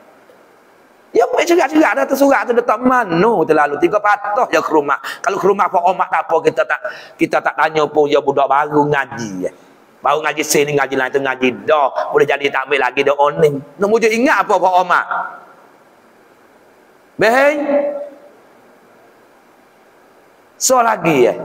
Ya boleh cerak-cerak dah tersurat tu detak mana terlalu tiga patah je ke rumah. Kalau ke rumah pak omak tak apa kita tak kita tak tanya pun ya budak baru ngaji ya. Baru ngaji sini ngaji lain tu ngaji dah boleh jadi tak ambil lagi dah oning. Nak mujuk ingat apa pak omak? Beheng. So lagi ya.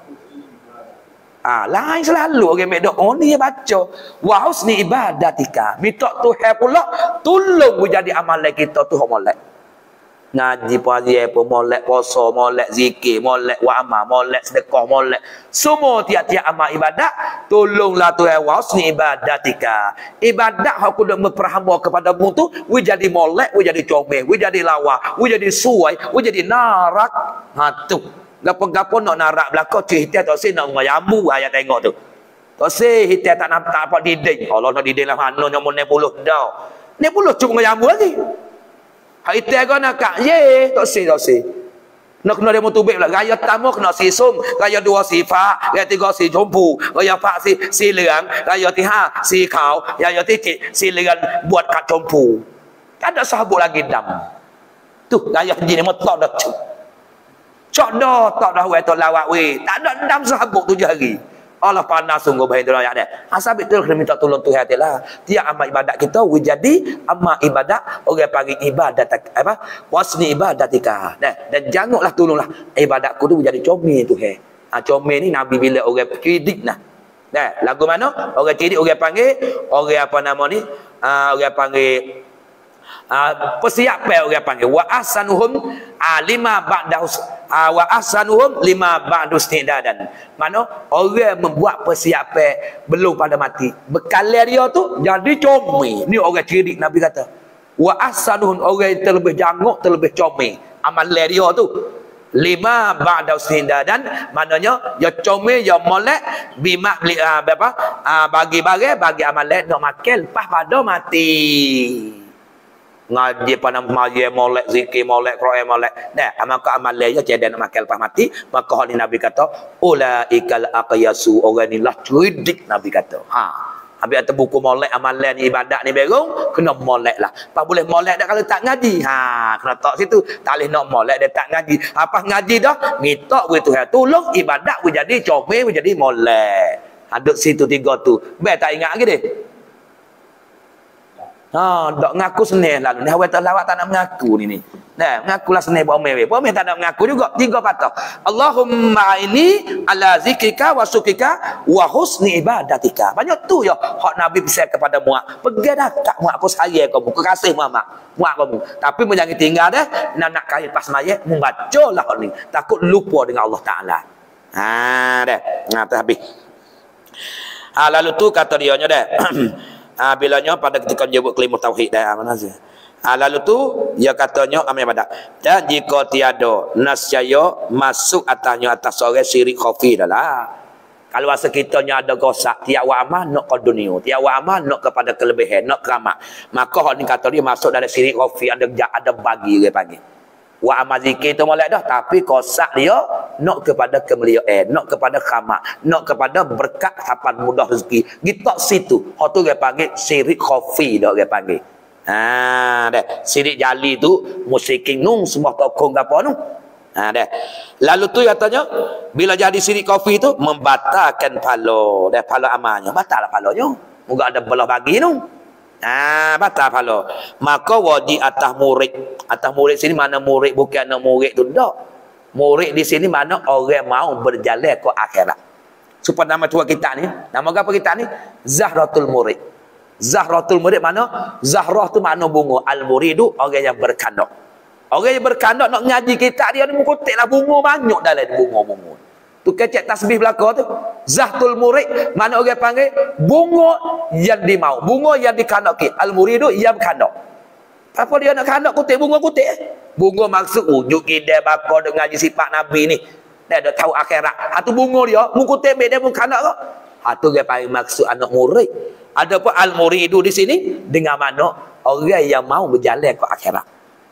Ah, lain selalu orang mek doa ni baca wa husni ibadatika. Minta Tuhan pula tolong jadi amalan kita tu molek. Ngaji puasa pun molek, puasa molek, zikir molek, wa amal molek, sedekah molek. Semua tiap-tiap amal ibadat tolonglah Tuhan wa husni ibadatika. Ibadat hak kudu memperhamba kepadamu tu we jadi molek, we jadi comel, we jadi lawa, we jadi suai, we jadi narak. Ha tu. Gapo-gapo nak narak belakang cuy hitam tak sih nak mengayamu ayat tengok tu. Tak sih hitam tak nampak tak apa dinding. Allah nak dinding lah mana yang enam puluh dah. enam puluh cuma mengayamu lagi. Hak hitam kau nak kak ye tak sih tak sih. Nak kena demo tubik pula. Gaya tamu kena si sum, gaya dua si fa, gaya tiga si jompu, gaya empat si si leang, gaya tiga si kau, gaya tiga si leang buat kat jompu. Tak ada sahabat lagi dam. Tu gaya jenis motor dah tu. Cok dah tak dah wei tolak wei. Tak ada enam sahabat tujuh hari. Allah panas sungguh bahin tu ayat dia. Asal betul kena minta tolong Tuhan lah. Tiap amal ibadat kita we jadi amal ibadat orang panggil ibadat apa? Wasni ibadatika. Dan, dan janganlah tolonglah ibadatku tu jadi comel Tuhan. Ha, comel ni Nabi bila orang kredit nah. Nah, lagu mana? Orang kredit orang panggil orang apa nama ni? Uh, orang panggil Uh, persiapan orang panggil wa ahsanuhum uh, lima ba'dahus uh, wa ahsanuhum lima ba'dus tidadan. Mana orang membuat persiapan belum pada mati. Bekalan dia tu jadi comel. Ni orang cerdik Nabi kata. Wa ahsanuhum orang terlebih janguk, terlebih comel. Amalan dia tu lima ba'dahus tidadan maknanya ya comel ya molek bima uh, apa uh, bagi barang bagi amalan nak makan lepas pada mati. Ngaji pada maje molek zikir molek Quran molek dah maka amalan dia tiada nak makan lepas mati maka hal Nabi kata ulaikal aqyasu orang ni lah cerdik Nabi kata ha habis atas buku molek amalan ni ibadat ni berong kena molek lah apa boleh molek dah kalau tak ngaji ha kena tak situ tak boleh nak molek dia tak ngaji apa ngaji dah minta we Tuhan tolong ibadat we jadi comel we jadi molek aduk situ tiga tu baik tak ingat lagi deh. Ha, dak ngaku senang lalu ni awak tak lawak tak nak mengaku ni ni. Nah, mengakulah senang buat omel. Buat omel tak nak mengaku juga. Tiga patah. Allahumma ini ala zikrika wa syukrika wa husni ibadatika. Banyak tu ya hak Nabi pesan kepada muak. Pergi dah kat muak aku sayang kamu. Aku kasih muak muak kamu. Tapi jangan tinggal dah nak nak kait pas mayat membacalah ni. Takut lupa dengan Allah Taala. Ha dah. Nah, tu habis. Ha lalu tu kata dia nya dah. Ha bilanya pada ketika nyebut kalimah tauhid dah mana sih. Ha lalu tu dia katanya amin pada. Dan jika tiada nascaya masuk atasnya atas orang syirik khafi dah lah. Kalau rasa kita nya ada gosak, tiap wa amal nak ke dunia, tiap wa amal nak kepada kelebihan, nak keramat. Maka hak ni kata dia masuk dalam syirik khafi, ada ada bagi dia panggil. Wa amal zikir tu molek dah, tapi gosak dia nak kepada kemuliaan, nak kepada keramat, nak kepada berkat kapan mudah rezeki. Gitok situ. Hak tu dia panggil syirik khafi dah dia panggil. Ha dah. Syirik jali tu musiking nung semua tokong apa nu. Ha dah. Lalu tu katanya bila jadi syirik khafi tu membatalkan pahala, dah pahala amalnya. Batal pahalanya. Moga ada belah bagi tu. Ha batal pahala. Maka wajib atas murid. Atas murid sini mana murid bukan nak murid tu dak. Murid di sini mana orang mau berjalan ke akhirat. Supaya nama tua kita ni, nama apa kita ni? Zahratul Murid. Zahratul Murid mana? Zahrah tu mana bunga, al-muridu orang yang berkandak. Orang yang berkandak nak ngaji kita dia ni mengkutiklah bunga banyak dalam bunga-bunga. Tu kecek tasbih belaka tu. Zahtul Murid mana orang panggil bunga yang dimau, bunga yang dikandaki. Al-muridu yang kandak. Apa dia nak kandak kutik bunga kutik? Bunga maksud ujuk kita bapa duk ngaji sifat Nabi ni. Dia dah tahu akhirat. Hatu bunga dia mengkutik dia pun kandak ke? Hatu dia panggil maksud anak murid. Ada pun al-muridu di sini dengan mana orang yang mau berjalan ke akhirat.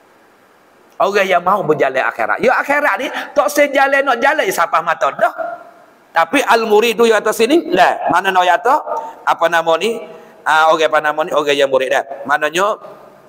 Orang yang mau berjalan akhirat. Ya akhirat ni tak sejalan nak jalan siapa mata dah. Tapi al-muridu yang atas sini lah. Mana nak kata? Apa nama ni? Ah orang apa nama ni? Orang yang murid dah. Maknanya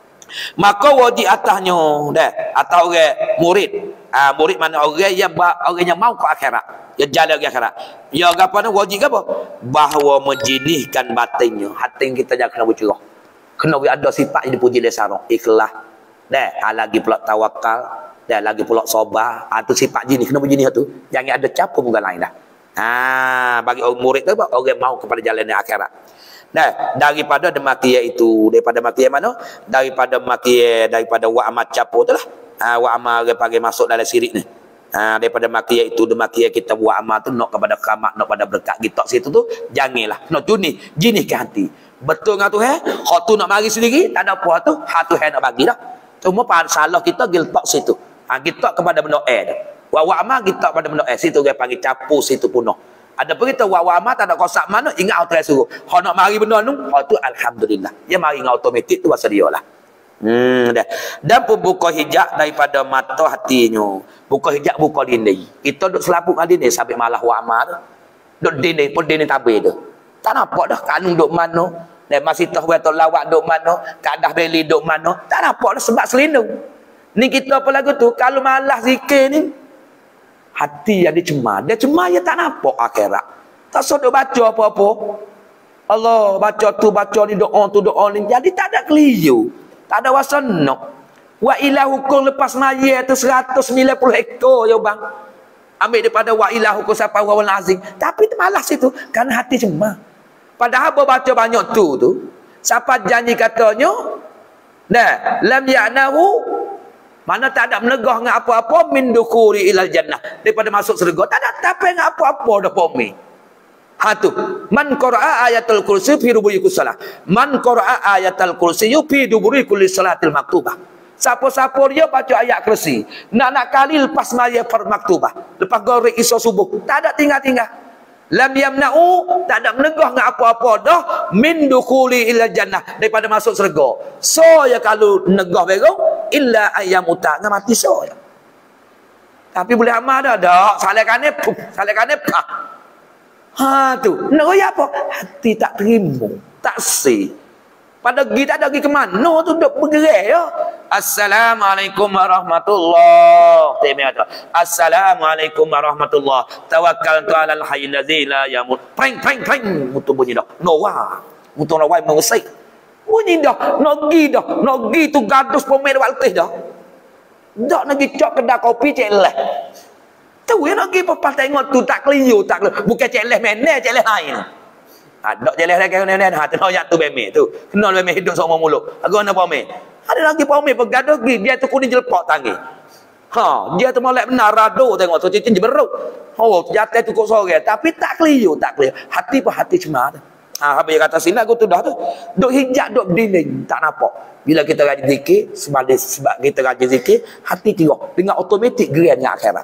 maka wajib atasnya dah. Atas orang murid. Ah murid mana orang yang orang yang mau ke akhirat. Ya jalan ke akhirat. Ya apa ni wajib apa? Bahawa menjinihkan batinnya. Hati kita jangan kena bercerah. Kena ada sifat yang dipuji oleh sarang. Ikhlas. Dah, ha, lagi pula tawakal, dah lagi pula sabar. Ah ha, tu sifat jenis, kena begini tu. Jangan ada campur muka lain dah. Ha, bagi orang murid tu apa? Orang mau kepada jalan akhirat. Dah, daripada demakia itu, daripada makia mana? Daripada makia daripada wa amat campur tu lah. Ha, wa amal orang panggil masuk dalam syirik ni. Ha, daripada makia itu demakia kita wa amal tu nak kepada keramat, nak kepada berkat kita situ tu, janganlah. Nak tu ni, jenis ke hati. Betul ngah tu eh? Hak tu nak mari sendiri, tak ada apa tu, hak tu eh nak bagi dah. Cuma salah kita giltak situ. Ha, giltak kepada benda air. Wa wa amal giltak pada benda air. Situ dia panggil capur situ punah. Ada pun kita wa wa amal tak ada kosak mana ingat auto suruh. Hak nak mari benda nu, hak tu alhamdulillah. Dia mari dengan automatik tu pasal dia lah. Hmm dah. Dan pun buka hijab daripada mata hatinya. Buka hijab buka dinding. Kita duk selaput kat dinding sampai malah wa amal tu. Duk dinding pun dinding tabir tu. Tak nampak dah kanung duk mana. Dan masih tahu betul lawak duk mana, kadah beli duk mana. Tak nampak dah sebab selindung. Ni kita apa lagu tu, kalau malah zikir ni, hati yang dicemar. Dia cemar, dia tak nampak akhirat. Tak sudah baca apa-apa. Allah baca tu, baca ni, doa tu, doa ni. Jadi tak ada keliru. Tak ada wasanok. Wa ilah hukum lepas maya tu seratus sembilan puluh ekor ya bang. Ambil daripada wa ilah hukum siapa wawal azim. Tapi malas itu, kerana hati cemar. Padahal baca banyak tu tu. Siapa janji katanya, nah, lam ya'nahu mana tak ada menegah dengan apa-apa min dukhuri ilal jannah. Daripada masuk syurga tak ada tapi dengan apa-apa dah pomi. Ha tu. Man qara'a ayatul kursi fi rubu'i salah. Man qara'a ayatul kursi fi duburi kulli salatil maktubah. Siapa-siapa dia baca ayat kursi. Nak-nak kali lepas maya fard maktubah. Lepas goreng iso subuh. Tak ada tinggal-tinggal. Lam yamna'u tak ada menegah dengan apa-apa dah min dukhuli ila jannah daripada masuk syurga. So ya kalau negah berong illa ayyam uta ngam mati so ya. Tapi boleh amal dah dak salekane salekane pah. Ha tu. Nak ya apa? Hati tak terima, tak si. Pada pergi tak ada pergi ke mana tu duk bergerak ya. Assalamualaikum warahmatullahi wabarakatuh. Assalamualaikum warahmatullahi wabarakatuh. Tawakkaltu 'alal hayyil ladzi la yamut. Peng peng peng mutu bunyi dah. Nowa. Mutu rawai mengusik. Bunyi dah. Nogi dah. Nogi tu gadus pemain waltih dah. Dak lagi cok kedai kopi cek leh. Tu yang lagi papa tengok tu tak keliru tak keliru. Bukan cek leh meneh cek leh lain. Ada jelas lagi kena ha teno yak tu beme tu. Kena beme hidup sama mulut. Aku nak pome. Ada lagi pome pegaduh gi dia tu kuning jelpak tangi. Ha, dia tu molek benar rado tengok tu cincin beruk. Oh, jatuh tu kok sore tapi tak keliru, tak keliru. Hati pun hati cemar tu. Ha, apa dia kata sini aku tu dah tu. Duk hijab, duk berdinding, tak nampak. Bila kita rajin zikir, sebab dia, sebab kita rajin zikir, hati tirok dengan automatik geran dengan akhirat.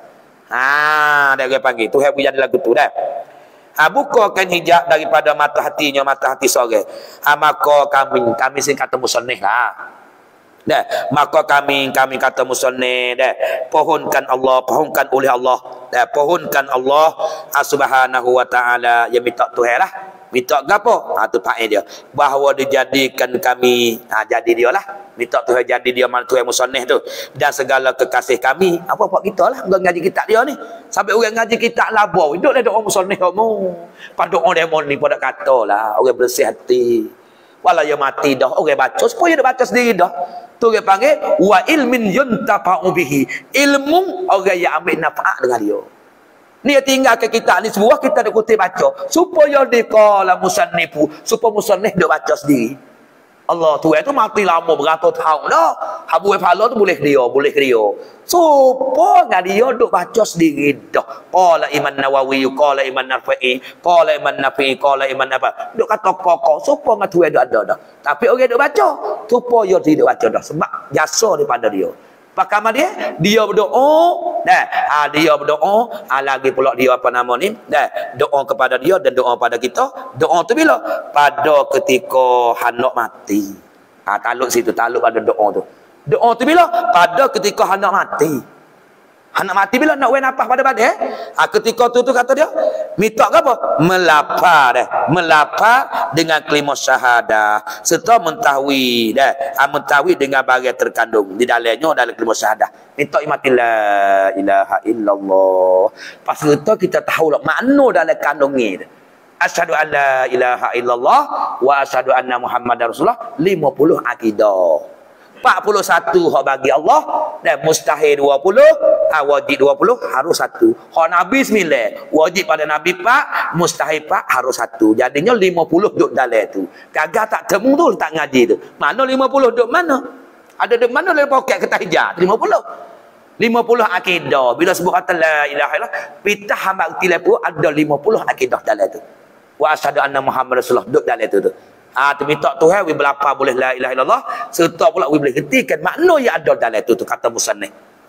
Ha, dia orang panggil. Tuhan punya lagu tu dah. Ha, bukakan hijab daripada mata hatinya, mata hati sore. Ha, maka kami, kami sing kata musannif lah. Dah, maka kami kami kata musannif dah, pohonkan Allah, pohonkan oleh Allah, dah, pohonkan Allah Subhanahu wa taala yang minta Tuhan lah. Minta gapo? Ha, tu faedah dia. Bahawa dijadikan kami, ha, jadi dia lah. Minta Tuhan jadi dia mana Tuhan musannif tu. Dan segala kekasih kami, apa-apa kita lah. Orang ngaji kitab dia ni. Sampai orang ngaji kitab labau. Hidup lah doa musannif kamu. Pada orang demon ni pada kata lah. Orang bersih hati. Walau yang mati dah. Orang baca. Supaya dia baca sendiri dah. Tu dia panggil. Wa ilmin yuntafa'u bihi. Ilmu orang yang ambil nafa'at dengan dia. Dia tinggalkan kitab ni semua kita nak kutip baca supaya dia kala musannifu, supaya musannif dia baca sendiri. Allah tu itu mati lama berapa tahun dah. Habu pahala tu boleh dia, boleh dia. Supaya dia duk baca sendiri dah. Qala Imam Nawawi, qala Imam Nafi'i, qala Imam Nafi'i, qala Imam apa. Duk kata pokok supaya tu ada ada dah. Tapi orang duk baca supaya dia duk baca dah sebab jasa daripada dia. Pakai dia, dia berdoa, dah. Ha, dia berdoa, ha, lagi pula dia apa nama ni, dah. Doa kepada dia dan doa pada kita. Doa tu bila? Pada ketika hendak mati. Ha, taluk situ, taluk pada doa tu. Doa tu bila? Pada ketika hendak mati. Hendak mati bila nak wen apa pada badan? Ha, ketika tu tu kata dia, minta apa? Melapar dah. Melapar dengan kelima syahadah serta mentahwi dah. Ha, mentahwi dengan bahagian terkandung di dalamnya dalam kelima syahadah. Minta imati la ilaha illallah. Pas kita kita tahu lah makna dalam kandung ni. Asyhadu an la ilaha illallah wa asyhadu anna Muhammadar Rasulullah. lima puluh akidah. empat puluh satu hak bagi Allah dan mustahil dua puluh, ha, wajib dua puluh harus satu. Hak Nabi sembilan, wajib pada Nabi empat, mustahil empat harus satu. Jadinya lima puluh duk dalam tu. Gagal tak temu tu tak ngaji tu. Mana lima puluh duk mana? Ada duk mana dalam poket ketahijat? lima puluh. lima puluh akidah. Bila sebut kata la ilaha illallah, pitah hamba tilapu ada lima puluh akidah dalam tu. Wa asyhadu anna Muhammad Rasulullah duk dalam tu tu. Ah, tu minta Tuhan we berlapar boleh la ilaha illallah serta pula we boleh kertikan makna yang ada dalam tu tu kata musannif.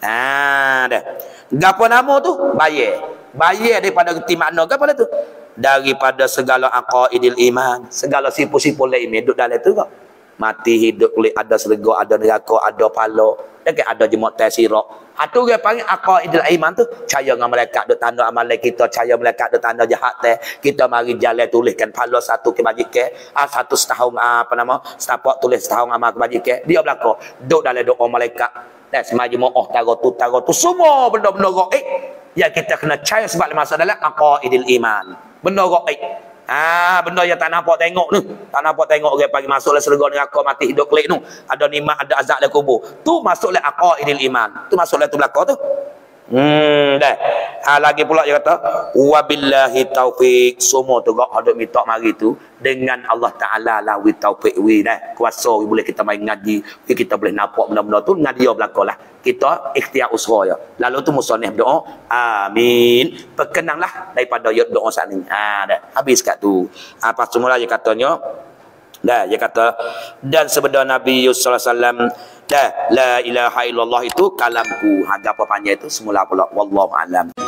Ha dah. Gapo nama tu? Bayar. Bayar daripada kerti makna gapo tu? Daripada segala aqaidil iman, segala sipu-sipu la iman duduk dalam tu kok. Mati hidup boleh ada syurga, ada neraka, ada pahala, dan ada jemaat tasirak. Atu dia panggil aqaidul iman tu, percaya dengan malaikat duk tanda amalan kita, percaya malaikat duk tanda jahat teh. Kita mari jalan tuliskan pahala satu kebajikan, ah satu setahun ah, apa nama? Setapak tulis setahun amal kebajikan. Dia belaka duk dalam doa malaikat. Dan semaji moh taro tu taro tu semua benda-benda gaib yang kita kena percaya sebab masuk dalam aqaidul iman. Benda gaib. Ah, benda yang tak nampak tengok tu. Tak nampak tengok orang pagi masuklah syurga neraka mati hidup kelik tu. Ada nikmat, ada azab dalam kubur. Tu masuklah aqaidil iman. Tu masuklah tu belaka tu. Hmm, dah. Ha, lagi pula dia kata wabillahi taufik. Semua tu gak hadap minta mari tu dengan Allah Taala lah wi taufik wi dah. Kuasa wi boleh kita main ngaji, wi kita boleh nampak benda-benda tu dengan dia belakalah. Kita ikhtiar usaha ya. Lalu tu musannif doa, amin. Perkenanlah daripada doa saat ni. Ha dah. Habis kat tu. Apa semula dia katanya dah, dia kata dan sebenarnya Nabi sallallahu alaihi wasallam dah la ilaha illallah itu kalamku. Ha apa panjang itu semula pula wallahu alam.